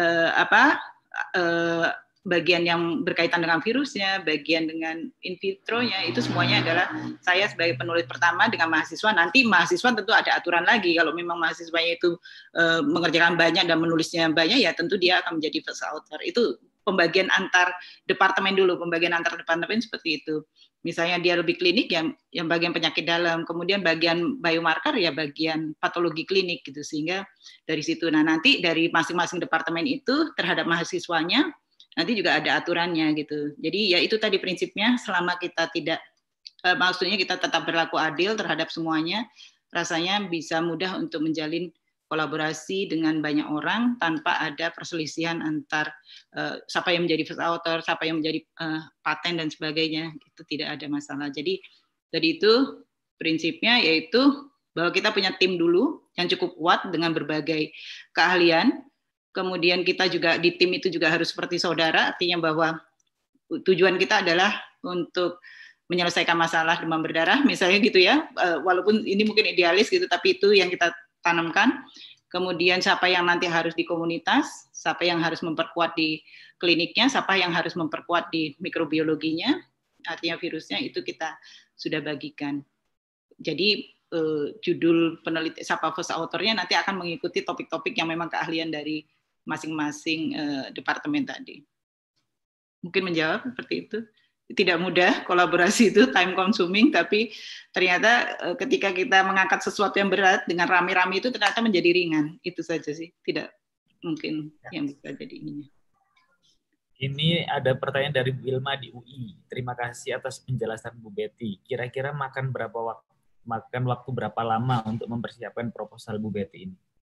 bagian yang berkaitan dengan virusnya, bagian dengan in vitronya, itu semuanya adalah saya sebagai penulis pertama dengan mahasiswa. Nanti mahasiswa tentu ada aturan lagi. Kalau memang mahasiswanya itu mengerjakan banyak dan menulisnya banyak, ya tentu dia akan menjadi first author. Itu pembagian antar departemen dulu, pembagian antar departemen seperti itu. Misalnya dia lebih klinik, yang bagian penyakit dalam, kemudian bagian biomarker, ya bagian patologi klinik gitu. Sehingga dari situ, nah nanti dari masing-masing departemen itu terhadap mahasiswanya, nanti juga ada aturannya gitu. Jadi ya itu tadi prinsipnya, selama kita tidak, maksudnya kita tetap berlaku adil terhadap semuanya, rasanya bisa mudah untuk menjalin kolaborasi dengan banyak orang tanpa ada perselisihan antar siapa yang menjadi first author, siapa yang menjadi paten dan sebagainya, itu tidak ada masalah. Jadi dari itu prinsipnya yaitu bahwa kita punya tim dulu yang cukup kuat dengan berbagai keahlian. Kemudian kita juga di tim itu juga harus seperti saudara, artinya bahwa tujuan kita adalah untuk menyelesaikan masalah demam berdarah, misalnya gitu ya, walaupun ini mungkin idealis gitu, tapi itu yang kita tanamkan. Kemudian siapa yang nanti harus di komunitas, siapa yang harus memperkuat di kliniknya, siapa yang harus memperkuat di mikrobiologinya, artinya virusnya, itu kita sudah bagikan. Jadi judul peneliti siapa first author-nya nanti akan mengikuti topik-topik yang memang keahlian dari masing-masing departemen tadi. Mungkin menjawab seperti itu. Tidak mudah kolaborasi itu, time consuming, tapi ternyata ketika kita mengangkat sesuatu yang berat dengan rame-rame itu ternyata menjadi ringan. Itu saja sih, tidak mungkin yang bisa jadi ininya. Ini ada pertanyaan dari Bu Ilma di UI. Terima kasih atas penjelasan Bu Betty. Kira-kira makan waktu berapa lama untuk mempersiapkan proposal Bu Betty ini?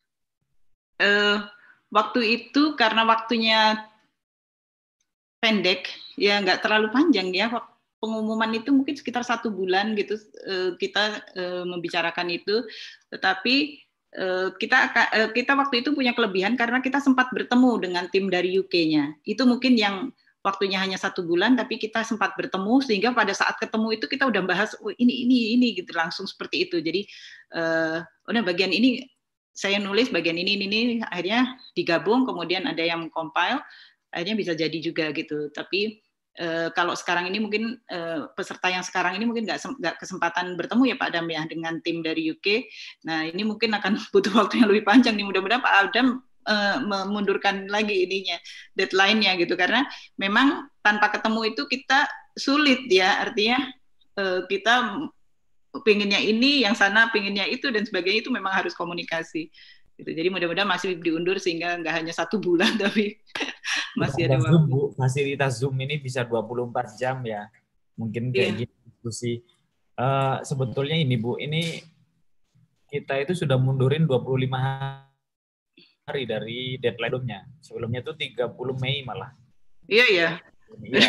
Waktu itu karena waktunya pendek, ya nggak terlalu panjang ya. Pengumuman itu mungkin sekitar 1 bulan gitu kita membicarakan itu. Tetapi kita waktu itu punya kelebihan karena kita sempat bertemu dengan tim dari UK-nya. Itu mungkin yang waktunya hanya 1 bulan, tapi kita sempat bertemu sehingga pada saat ketemu itu kita udah bahas ini gitu, langsung seperti itu. Jadi udah bagian ini saya nulis, bagian ini akhirnya digabung, kemudian ada yang compile. Akhirnya bisa jadi juga gitu. Tapi kalau sekarang ini mungkin peserta yang sekarang ini mungkin nggak kesempatan bertemu ya Pak Adam ya dengan tim dari UK. Nah ini mungkin akan butuh waktu yang lebih panjang nih. Mudah-mudahan Pak Adam memundurkan lagi ininya, deadline-nya gitu. Karena memang tanpa ketemu itu kita sulit ya. Artinya kita pinginnya ini, yang sana pinginnya itu dan sebagainya, itu memang harus komunikasi. Gitu. Jadi mudah-mudahan masih diundur sehingga nggak hanya 1 bulan tapi masih ada waktu. Zoom, Bu. Fasilitas Zoom ini bisa 24 jam ya. Mungkin kayak gitu diskusi. Sebetulnya ini Bu, ini kita itu sudah mundurin 25 hari dari deadline-nya. Sebelumnya itu 30 Mei malah. Iya ya. Ya,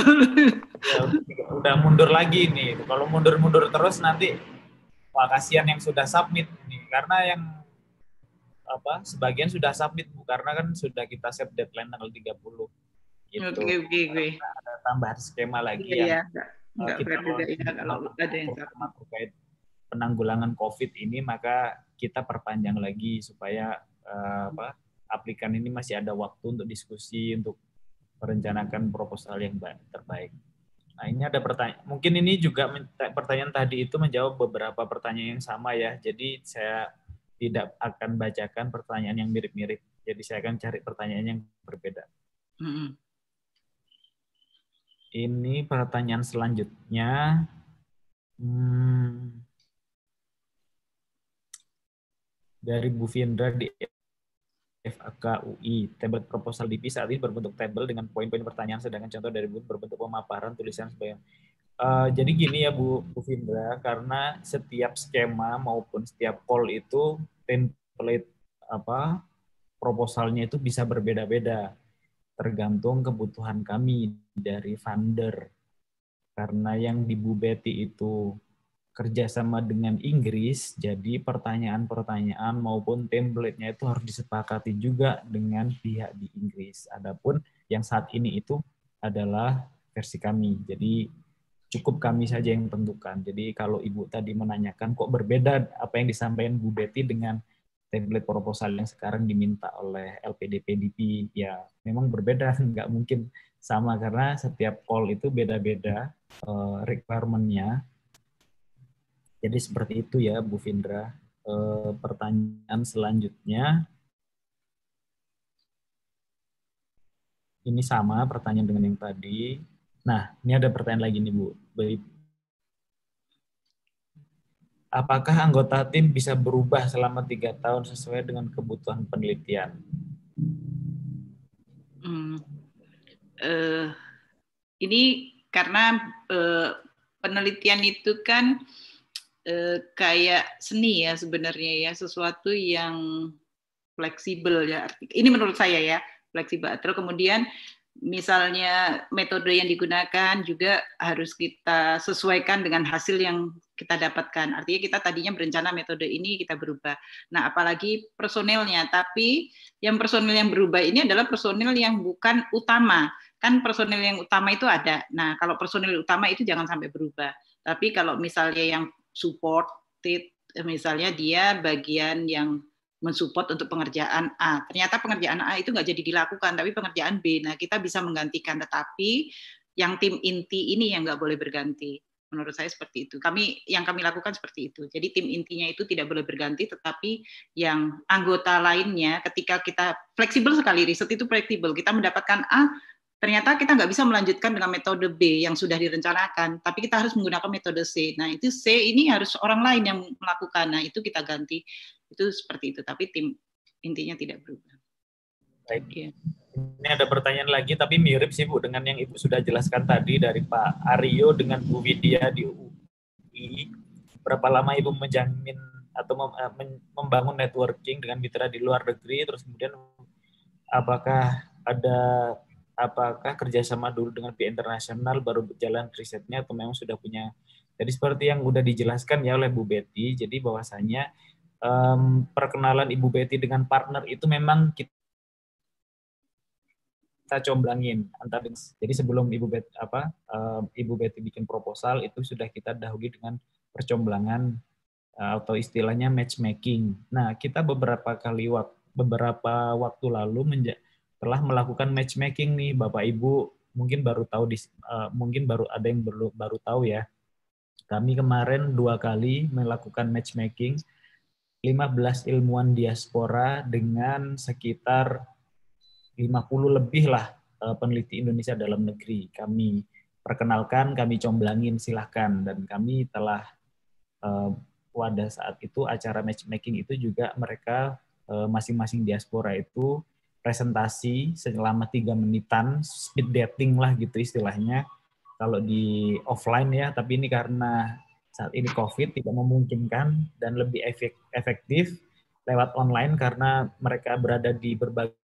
udah mundur lagi nih. Kalau mundur-mundur terus nanti kasihan yang sudah submit nih. Karena yang sebagian sudah submit Bu, karena kan sudah kita set deadline tanggal 30 gitu. Oke. Ada tambahan skema lagi yang kita kalau ada yang terkait penanggulangan COVID ini, maka kita perpanjang lagi supaya aplikan ini masih ada waktu untuk diskusi, untuk merencanakan proposal yang terbaik. Nah, ini ada pertanyaan. Mungkin ini juga pertanyaan tadi itu menjawab beberapa pertanyaan yang sama ya. Jadi saya tidak akan bacakan pertanyaan yang mirip-mirip. Jadi saya akan cari pertanyaan yang berbeda. Ini pertanyaan selanjutnya. Dari Bu Findra di FAK UI. Template proposal DP saat ini berbentuk tabel dengan poin-poin pertanyaan, sedangkan contoh dari Bu berbentuk pemaparan, tulisan sebagainya. Jadi gini ya Bu Findra, karena setiap skema maupun setiap call itu template proposalnya itu bisa berbeda-beda tergantung kebutuhan kami dari funder. Karena yang di Bu Betty itu kerjasama dengan Inggris, jadi pertanyaan-pertanyaan maupun template-nya itu harus disepakati juga dengan pihak di Inggris. Adapun yang saat ini itu adalah versi kami, jadi cukup kami saja yang tentukan. Jadi kalau Ibu tadi menanyakan kok berbeda apa yang disampaikan Bu Betty dengan template proposal yang sekarang diminta oleh LPDP-DP, ya memang berbeda, nggak mungkin sama karena setiap call itu beda-beda requirement-nya. Jadi seperti itu ya Bu Findra. Pertanyaan selanjutnya, ini sama pertanyaan dengan yang tadi. Nah, ini ada pertanyaan lagi nih Bu. Apakah anggota tim bisa berubah selama 3 tahun sesuai dengan kebutuhan penelitian? Ini karena penelitian itu kan kayak seni ya sebenarnya ya, sesuatu yang fleksibel ya. Ini menurut saya ya, fleksibel. Terus kemudian misalnya metode yang digunakan juga harus kita sesuaikan dengan hasil yang kita dapatkan. Artinya kita tadinya berencana metode ini, kita berubah. Nah, apalagi personelnya. Tapi yang personel yang berubah ini adalah personel yang bukan utama. Kan personel yang utama itu ada. Nah, kalau personel utama itu jangan sampai berubah. Tapi kalau misalnya yang supported, misalnya dia bagian yang mensupport untuk pengerjaan A. Ternyata pengerjaan A itu nggak jadi dilakukan, tapi pengerjaan B. Nah, kita bisa menggantikan, tetapi yang tim inti ini yang nggak boleh berganti. Menurut saya seperti itu. Yang kami lakukan seperti itu. Jadi tim intinya itu tidak boleh berganti, tetapi yang anggota lainnya, ketika kita fleksibel sekali, riset itu fleksibel, kita mendapatkan A, ternyata kita nggak bisa melanjutkan dengan metode B yang sudah direncanakan, tapi kita harus menggunakan metode C. Nah, itu C ini harus orang lain yang melakukan. Nah, itu kita ganti. Itu seperti itu, tapi tim intinya tidak berubah. Baik. Ya. Ini ada pertanyaan lagi, tapi mirip sih Bu dengan yang Ibu sudah jelaskan tadi dari Pak Aryo dengan Bu Widya di UI. Berapa lama Ibu menjamin atau membangun networking dengan mitra di luar negeri, terus kemudian apakah kerjasama dulu dengan pihak internasional baru berjalan risetnya atau memang sudah punya. Jadi seperti yang sudah dijelaskan ya oleh Bu Betty, jadi bahwasanya perkenalan Ibu Betty dengan partner itu memang kita comblangin antara. Jadi sebelum Ibu Betty bikin proposal itu sudah kita dahului dengan percomblangan atau istilahnya matchmaking. Nah, kita beberapa waktu lalu telah melakukan matchmaking nih, Bapak Ibu mungkin baru tahu mungkin baru ada yang baru tahu ya. Kami kemarin 2 kali melakukan matchmaking 15 ilmuwan diaspora dengan sekitar 50 lebih lah peneliti Indonesia dalam negeri. Kami perkenalkan, kami comblangin, silahkan. Dan kami telah pada saat itu acara matchmaking itu juga mereka masing-masing diaspora itu presentasi selama 3 menitan, speed dating lah gitu istilahnya. Kalau di offline ya, tapi ini karena saat ini COVID tidak memungkinkan dan lebih efektif lewat online karena mereka berada di berbagai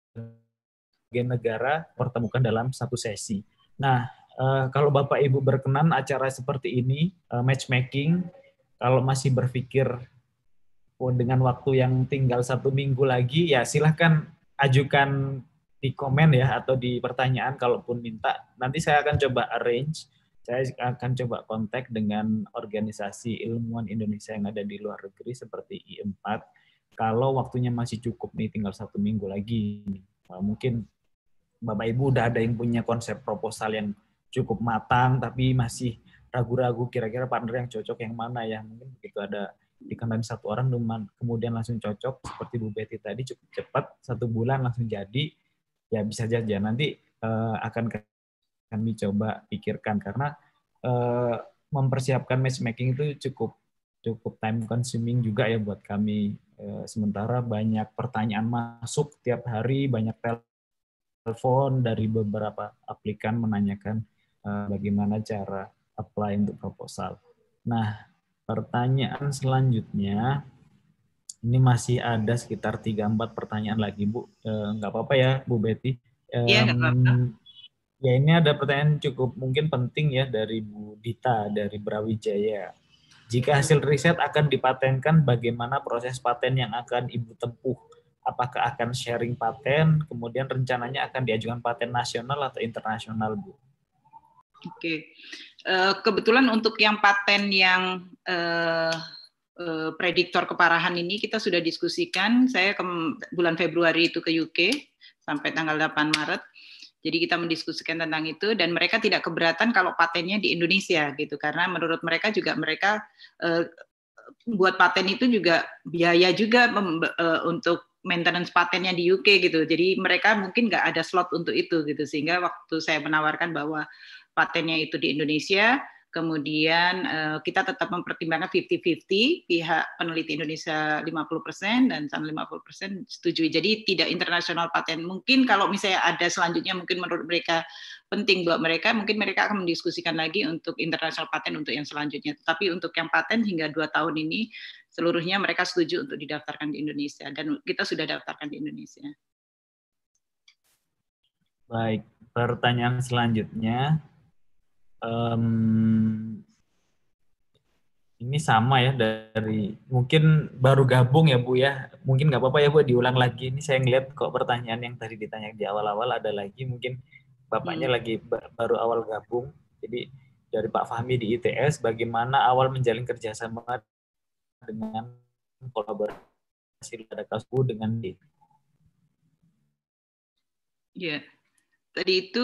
negara pertemukan dalam satu sesi. Nah, kalau Bapak Ibu berkenan acara seperti ini, matchmaking, kalau masih berpikir dengan waktu yang tinggal 1 minggu lagi, ya silahkan ajukan di komen ya atau di pertanyaan kalaupun minta. Nanti saya akan coba arrange. Saya akan coba kontak dengan organisasi ilmuwan Indonesia yang ada di luar negeri seperti I4. Kalau waktunya masih cukup nih, tinggal 1 minggu lagi. Mungkin Bapak Ibu udah ada yang punya konsep proposal yang cukup matang, tapi masih ragu-ragu kira-kira partner yang cocok yang mana ya. Mungkin begitu ada dikenalan 1 orang, kemudian langsung cocok. Seperti Bu Betty tadi, cukup cepat, 1 bulan langsung jadi. Ya bisa saja. Nanti akan kami coba pikirkan karena mempersiapkan matchmaking itu cukup time consuming juga ya buat kami. Sementara banyak pertanyaan masuk tiap hari, banyak telepon dari beberapa aplikan menanyakan bagaimana cara apply untuk proposal. Nah, pertanyaan selanjutnya ini masih ada sekitar 3-4 pertanyaan lagi Bu. Nggak apa-apa ya Bu Betty. Iya, nggak apa-apa. Ya, ini ada pertanyaan cukup mungkin penting ya dari Bu Dita dari Brawijaya. Jika hasil riset akan dipatenkan, bagaimana proses paten yang akan Ibu tempuh? Apakah akan sharing paten, kemudian rencananya akan diajukan paten nasional atau internasional, Bu? Oke. Kebetulan untuk yang paten yang prediktor keparahan ini kita sudah diskusikan. Saya bulan Februari itu ke UK sampai tanggal 8 Maret. Jadi kita mendiskusikan tentang itu dan mereka tidak keberatan kalau patennya di Indonesia gitu karena menurut mereka juga buat paten itu juga biaya juga untuk maintenance patennya di UK gitu. Jadi mereka mungkin nggak ada slot untuk itu gitu sehingga waktu saya menawarkan bahwa patennya itu di Indonesia, Kemudian kita tetap mempertimbangkan 50-50, pihak peneliti Indonesia 50% dan China 50% setujui. Jadi tidak internasional paten. Mungkin kalau misalnya ada selanjutnya mungkin menurut mereka penting buat mereka, mungkin mereka akan mendiskusikan lagi untuk internasional paten untuk yang selanjutnya. Tapi untuk yang paten hingga 2 tahun ini seluruhnya mereka setuju untuk didaftarkan di Indonesia dan kita sudah daftarkan di Indonesia. Baik, pertanyaan selanjutnya. Ini sama ya dari mungkin baru gabung ya Bu ya, mungkin nggak apa-apa ya Bu diulang lagi. Ini saya ngeliat kok pertanyaan yang tadi ditanya di awal-awal ada lagi, mungkin Bapaknya lagi baru awal gabung. Jadi dari Pak Fahmi di ITS, bagaimana awal menjalin kerjasama dengan kolaborasi pada kasusku dengan D? Ya, tadi itu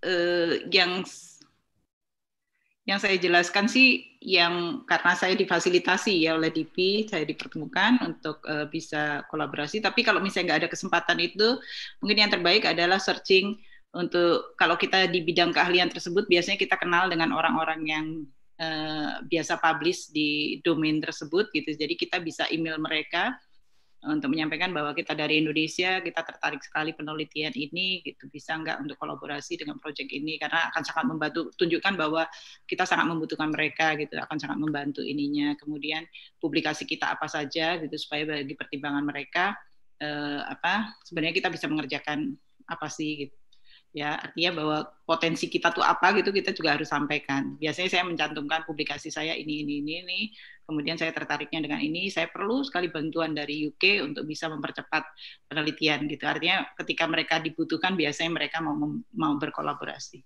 yang saya jelaskan sih, yang karena saya difasilitasi ya oleh DIPI, saya dipertemukan untuk bisa kolaborasi. Tapi kalau misalnya nggak ada kesempatan itu, mungkin yang terbaik adalah searching untuk, kalau kita di bidang keahlian tersebut, biasanya kita kenal dengan orang-orang yang biasa publish di domain tersebut gitu. Jadi kita bisa email mereka untuk menyampaikan bahwa kita dari Indonesia, kita tertarik sekali penelitian ini, gitu, bisa nggak untuk kolaborasi dengan proyek ini, karena akan sangat membantu, tunjukkan bahwa kita sangat membutuhkan mereka, gitu, akan sangat membantu ininya. Kemudian publikasi kita apa saja, gitu, supaya bagi pertimbangan mereka, sebenarnya kita bisa mengerjakan apa sih, gitu. Ya, artinya bahwa potensi kita tuh apa gitu, kita juga harus sampaikan. Biasanya saya mencantumkan publikasi saya ini, kemudian saya tertariknya dengan ini, saya perlu sekali bantuan dari UK untuk bisa mempercepat penelitian gitu. Artinya ketika mereka dibutuhkan, biasanya mereka mau berkolaborasi.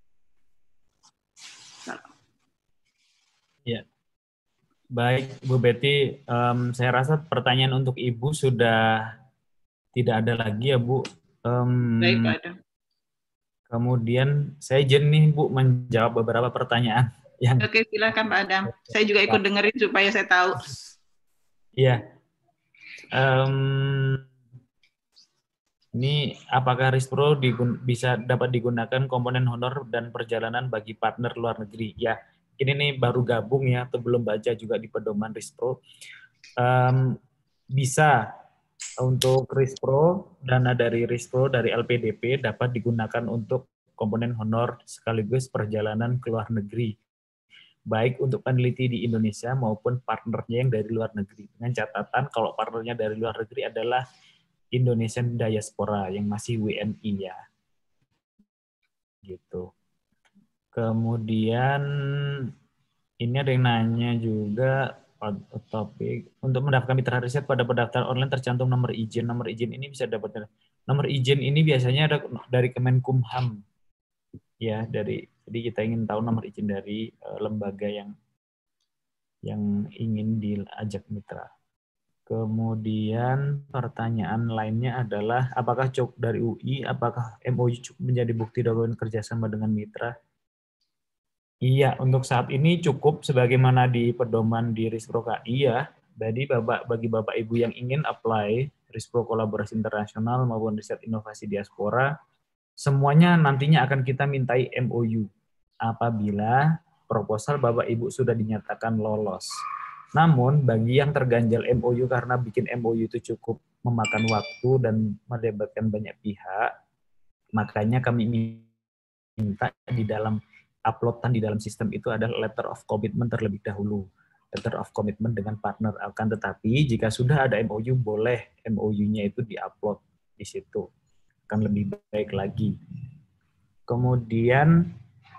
Ya, baik Bu Betty, saya rasa pertanyaan untuk Ibu sudah tidak ada lagi ya Bu. Baik Pak Adam. Kemudian saya izin nih Bu menjawab beberapa pertanyaan. Oke, silakan Pak Adam. Saya juga ikut dengerin supaya saya tahu. Iya. Ini apakah Rispro bisa dapat digunakan komponen honor dan perjalanan bagi partner luar negeri? Ya, ini nih baru gabung ya, atau belum baca juga di pedoman Rispro. Bisa untuk Rispro, dana dari Rispro dari LPDP dapat digunakan untuk komponen honor sekaligus perjalanan ke luar negeri, baik untuk peneliti di Indonesia maupun partnernya yang dari luar negeri. Dengan catatan kalau partnernya dari luar negeri adalah Indonesian Diaspora yang masih WNI ya. Gitu. Kemudian ini ada yang nanya juga topik untuk mendaftarkan mitra riset pada pendaftaran online tercantum nomor izin. Nomor izin ini bisa dapat, nomor izin ini biasanya ada dari Kemenkumham ya, jadi kita ingin tahu nomor izin dari lembaga yang ingin diajak mitra. Kemudian pertanyaan lainnya adalah apakah cukup dari UI, apakah MOU cukup menjadi bukti dokumen kerjasama dengan mitra? Iya, untuk saat ini cukup sebagaimana di pedoman di Rispro KI ya. Jadi bagi Bapak Ibu yang ingin apply Rispro Kolaborasi Internasional maupun Riset Inovasi Diaspora, semuanya nantinya akan kita mintai MOU apabila proposal Bapak Ibu sudah dinyatakan lolos. Namun bagi yang terganjal MOU karena bikin MOU itu cukup memakan waktu dan melibatkan banyak pihak, makanya kami minta di dalam uploadan di dalam sistem itu adalah letter of commitment terlebih dahulu. Letter of commitment dengan partner. Akan tetapi jika sudah ada MOU, boleh MOU-nya itu diupload di situ. Akan lebih baik lagi. Kemudian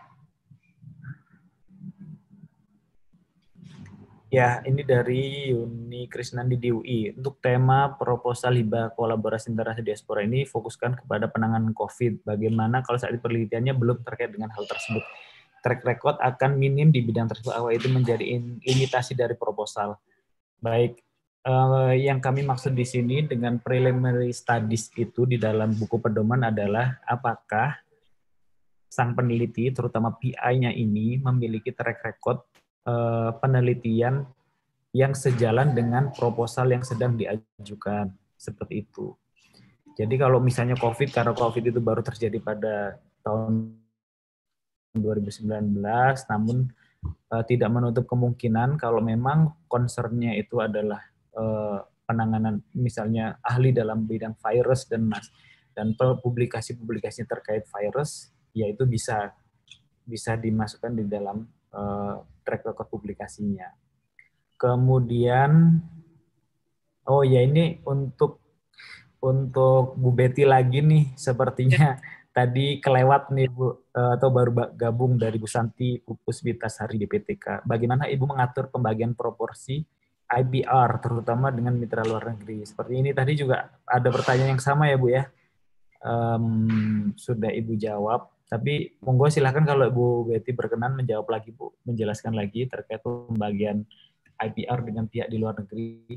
ya, ini dari Yuni Krisnandi di UI. Untuk tema proposal hibah kolaborasi internasional diaspora ini fokuskan kepada penanganan COVID. Bagaimana kalau saat ini penelitiannya belum terkait dengan hal tersebut? Track record akan minim di bidang tersebut, itu menjadi limitasi dari proposal. Baik, yang kami maksud di sini dengan preliminary studies itu di dalam buku pedoman adalah apakah sang peneliti, terutama PI-nya ini, memiliki track record penelitian yang sejalan dengan proposal yang sedang diajukan, seperti itu. Jadi kalau misalnya COVID, karena COVID itu baru terjadi pada tahun 2019, namun tidak menutup kemungkinan kalau memang concern-nya itu adalah penanganan misalnya ahli dalam bidang virus dan publikasi-publikasi terkait virus, yaitu bisa dimasukkan di dalam track record publikasinya. Kemudian, oh ya ini untuk Bu Betty lagi nih, sepertinya tadi kelewat nih Bu, atau baru gabung dari Bu Santi Puspitarsari di PTK. Bagaimana Ibu mengatur pembagian proporsi IPR, terutama dengan mitra luar negeri? Seperti ini tadi juga ada pertanyaan yang sama ya Bu ya. Sudah Ibu jawab, tapi monggo silakan kalau Bu Betty berkenan menjawab lagi Bu, menjelaskan lagi terkait pembagian IPR dengan pihak di luar negeri.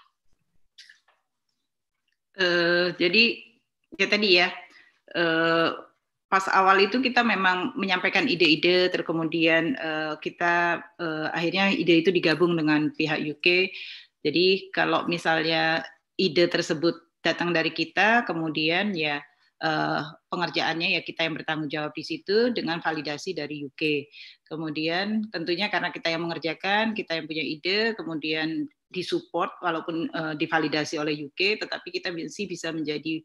Jadi ya tadi ya, pas awal itu kita memang menyampaikan ide-ide, terus kemudian kita akhirnya ide itu digabung dengan pihak UK. Jadi kalau misalnya ide tersebut datang dari kita, kemudian ya pengerjaannya ya kita yang bertanggung jawab di situ dengan validasi dari UK. Kemudian tentunya karena kita yang mengerjakan, kita yang punya ide, kemudian disupport walaupun divalidasi oleh UK, tetapi kita bisa menjadi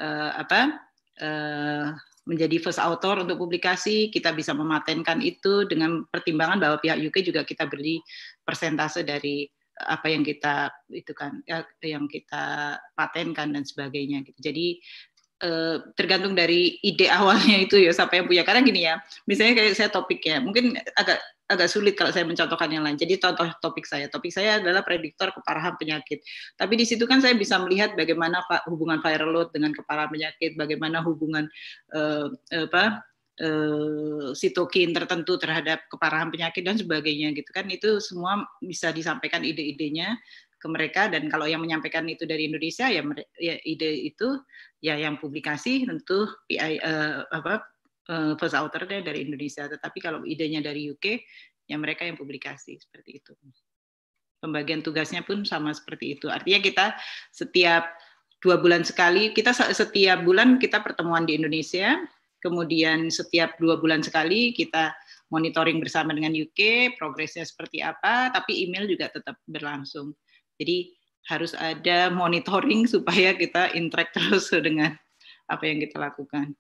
menjadi first author untuk publikasi, kita bisa mematenkan itu dengan pertimbangan bahwa pihak UK juga kita beri persentase dari apa yang kita itu kan yang kita patenkan dan sebagainya gitu. Jadi tergantung dari ide awalnya itu ya siapa yang punya. Karena gini ya, misalnya kayak saya topiknya mungkin agak sulit kalau saya mencontohkan yang lain. Jadi contoh topik saya adalah prediktor keparahan penyakit. Tapi di situ kan saya bisa melihat bagaimana hubungan viral load dengan keparahan penyakit, bagaimana hubungan sitokin tertentu terhadap keparahan penyakit dan sebagainya gitu kan. Itu semua bisa disampaikan ide-idenya ke mereka, dan kalau yang menyampaikan itu dari Indonesia ya ide itu ya yang publikasi tentu first author-nya dari Indonesia, tetapi kalau idenya dari UK ya mereka yang publikasi, seperti itu. Pembagian tugasnya pun sama seperti itu. Artinya kita setiap 2 bulan sekali, setiap bulan kita pertemuan di Indonesia, kemudian setiap 2 bulan sekali kita monitoring bersama dengan UK, progresnya seperti apa, tapi email juga tetap berlangsung. Jadi harus ada monitoring supaya kita interact terus dengan apa yang kita lakukan.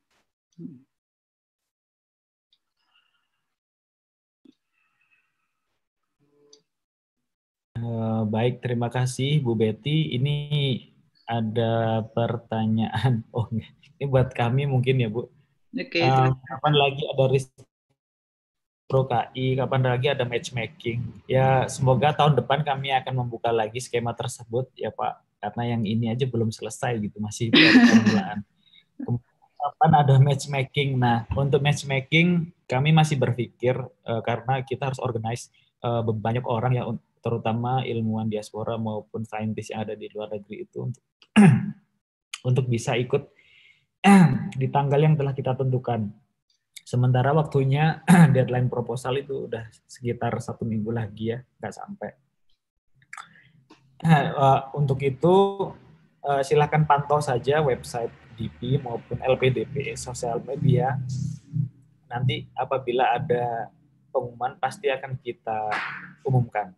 Baik, terima kasih Bu Betty. Ini ada pertanyaan. Oh, ini buat kami mungkin ya Bu. Oke, kapan lagi ada Pro KI, kapan lagi ada matchmaking? Ya, semoga tahun depan kami akan membuka lagi skema tersebut ya Pak, karena yang ini aja belum selesai gitu, masih permulaan. Kapan ada matchmaking? Nah, untuk matchmaking kami masih berpikir karena kita harus organize banyak orang ya, terutama ilmuwan diaspora maupun saintis yang ada di luar negeri itu untuk bisa ikut di tanggal yang telah kita tentukan. Sementara waktunya deadline proposal itu udah sekitar 1 minggu lagi ya, nggak sampai. Untuk itu silakan pantau saja website DP maupun LPDP sosial media. Nanti apabila ada pengumuman pasti akan kita umumkan.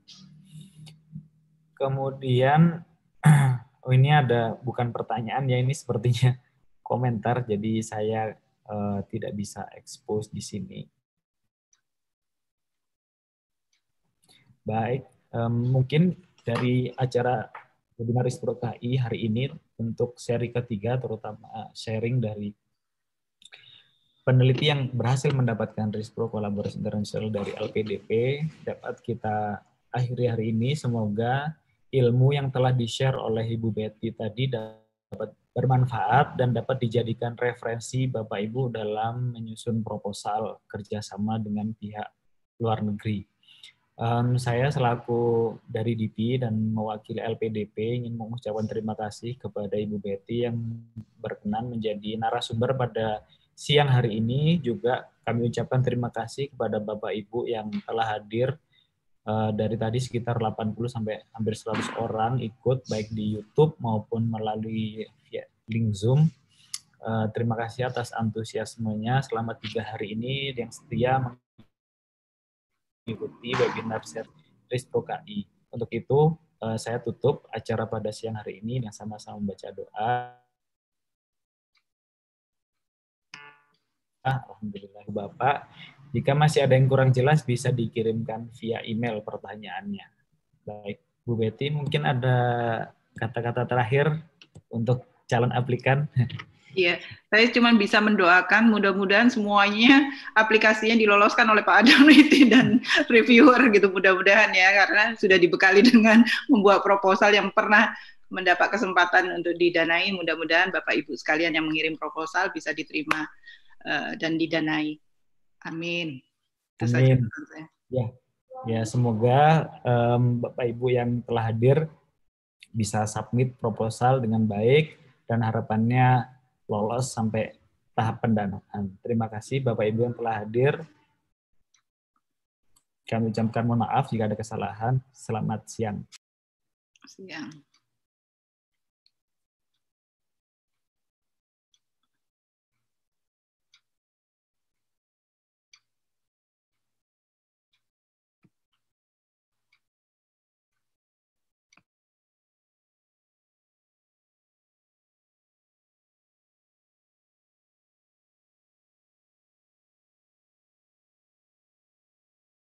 Kemudian ini ada bukan pertanyaan ya, ini sepertinya komentar, jadi saya tidak bisa expose di sini. Baik, mungkin dari acara webinar Rispro KI hari ini untuk seri ketiga, terutama sharing dari peneliti yang berhasil mendapatkan Rispro Kolaborasi Internasional dari LPDP dapat kita akhiri hari ini. Semoga ilmu yang telah di-share oleh Ibu Betty tadi dapat bermanfaat dan dapat dijadikan referensi Bapak Ibu dalam menyusun proposal kerjasama dengan pihak luar negeri. Saya selaku dari DP dan mewakili LPDP ingin mengucapkan terima kasih kepada Ibu Betty yang berkenan menjadi narasumber pada siang hari ini. Juga kami ucapkan terima kasih kepada Bapak Ibu yang telah hadir. Dari tadi sekitar 80 sampai hampir 100 orang ikut baik di YouTube maupun melalui link Zoom. Terima kasih atas antusiasmenya selama 3 hari ini yang setia mengikuti webinar Rispro KI. Untuk itu, saya tutup acara pada siang hari ini yang sama-sama membaca doa. Alhamdulillah Bapak. Jika masih ada yang kurang jelas, bisa dikirimkan via email pertanyaannya. Baik, Bu Betty, mungkin ada kata-kata terakhir untuk calon aplikan. Iya, saya cuma bisa mendoakan mudah-mudahan semuanya aplikasinya diloloskan oleh Pak Adam Niti dan reviewer gitu, mudah-mudahan ya, karena sudah dibekali dengan membuat proposal yang pernah mendapat kesempatan untuk didanai. Mudah-mudahan Bapak Ibu sekalian yang mengirim proposal bisa diterima dan didanai. Amin. Itu Amin. saja. Ya, semoga Bapak Ibu yang telah hadir bisa submit proposal dengan baik dan harapannya lolos sampai tahap pendanaan. Terima kasih Bapak Ibu yang telah hadir. Kami ucapkan mohon maaf jika ada kesalahan. Selamat siang. Siang.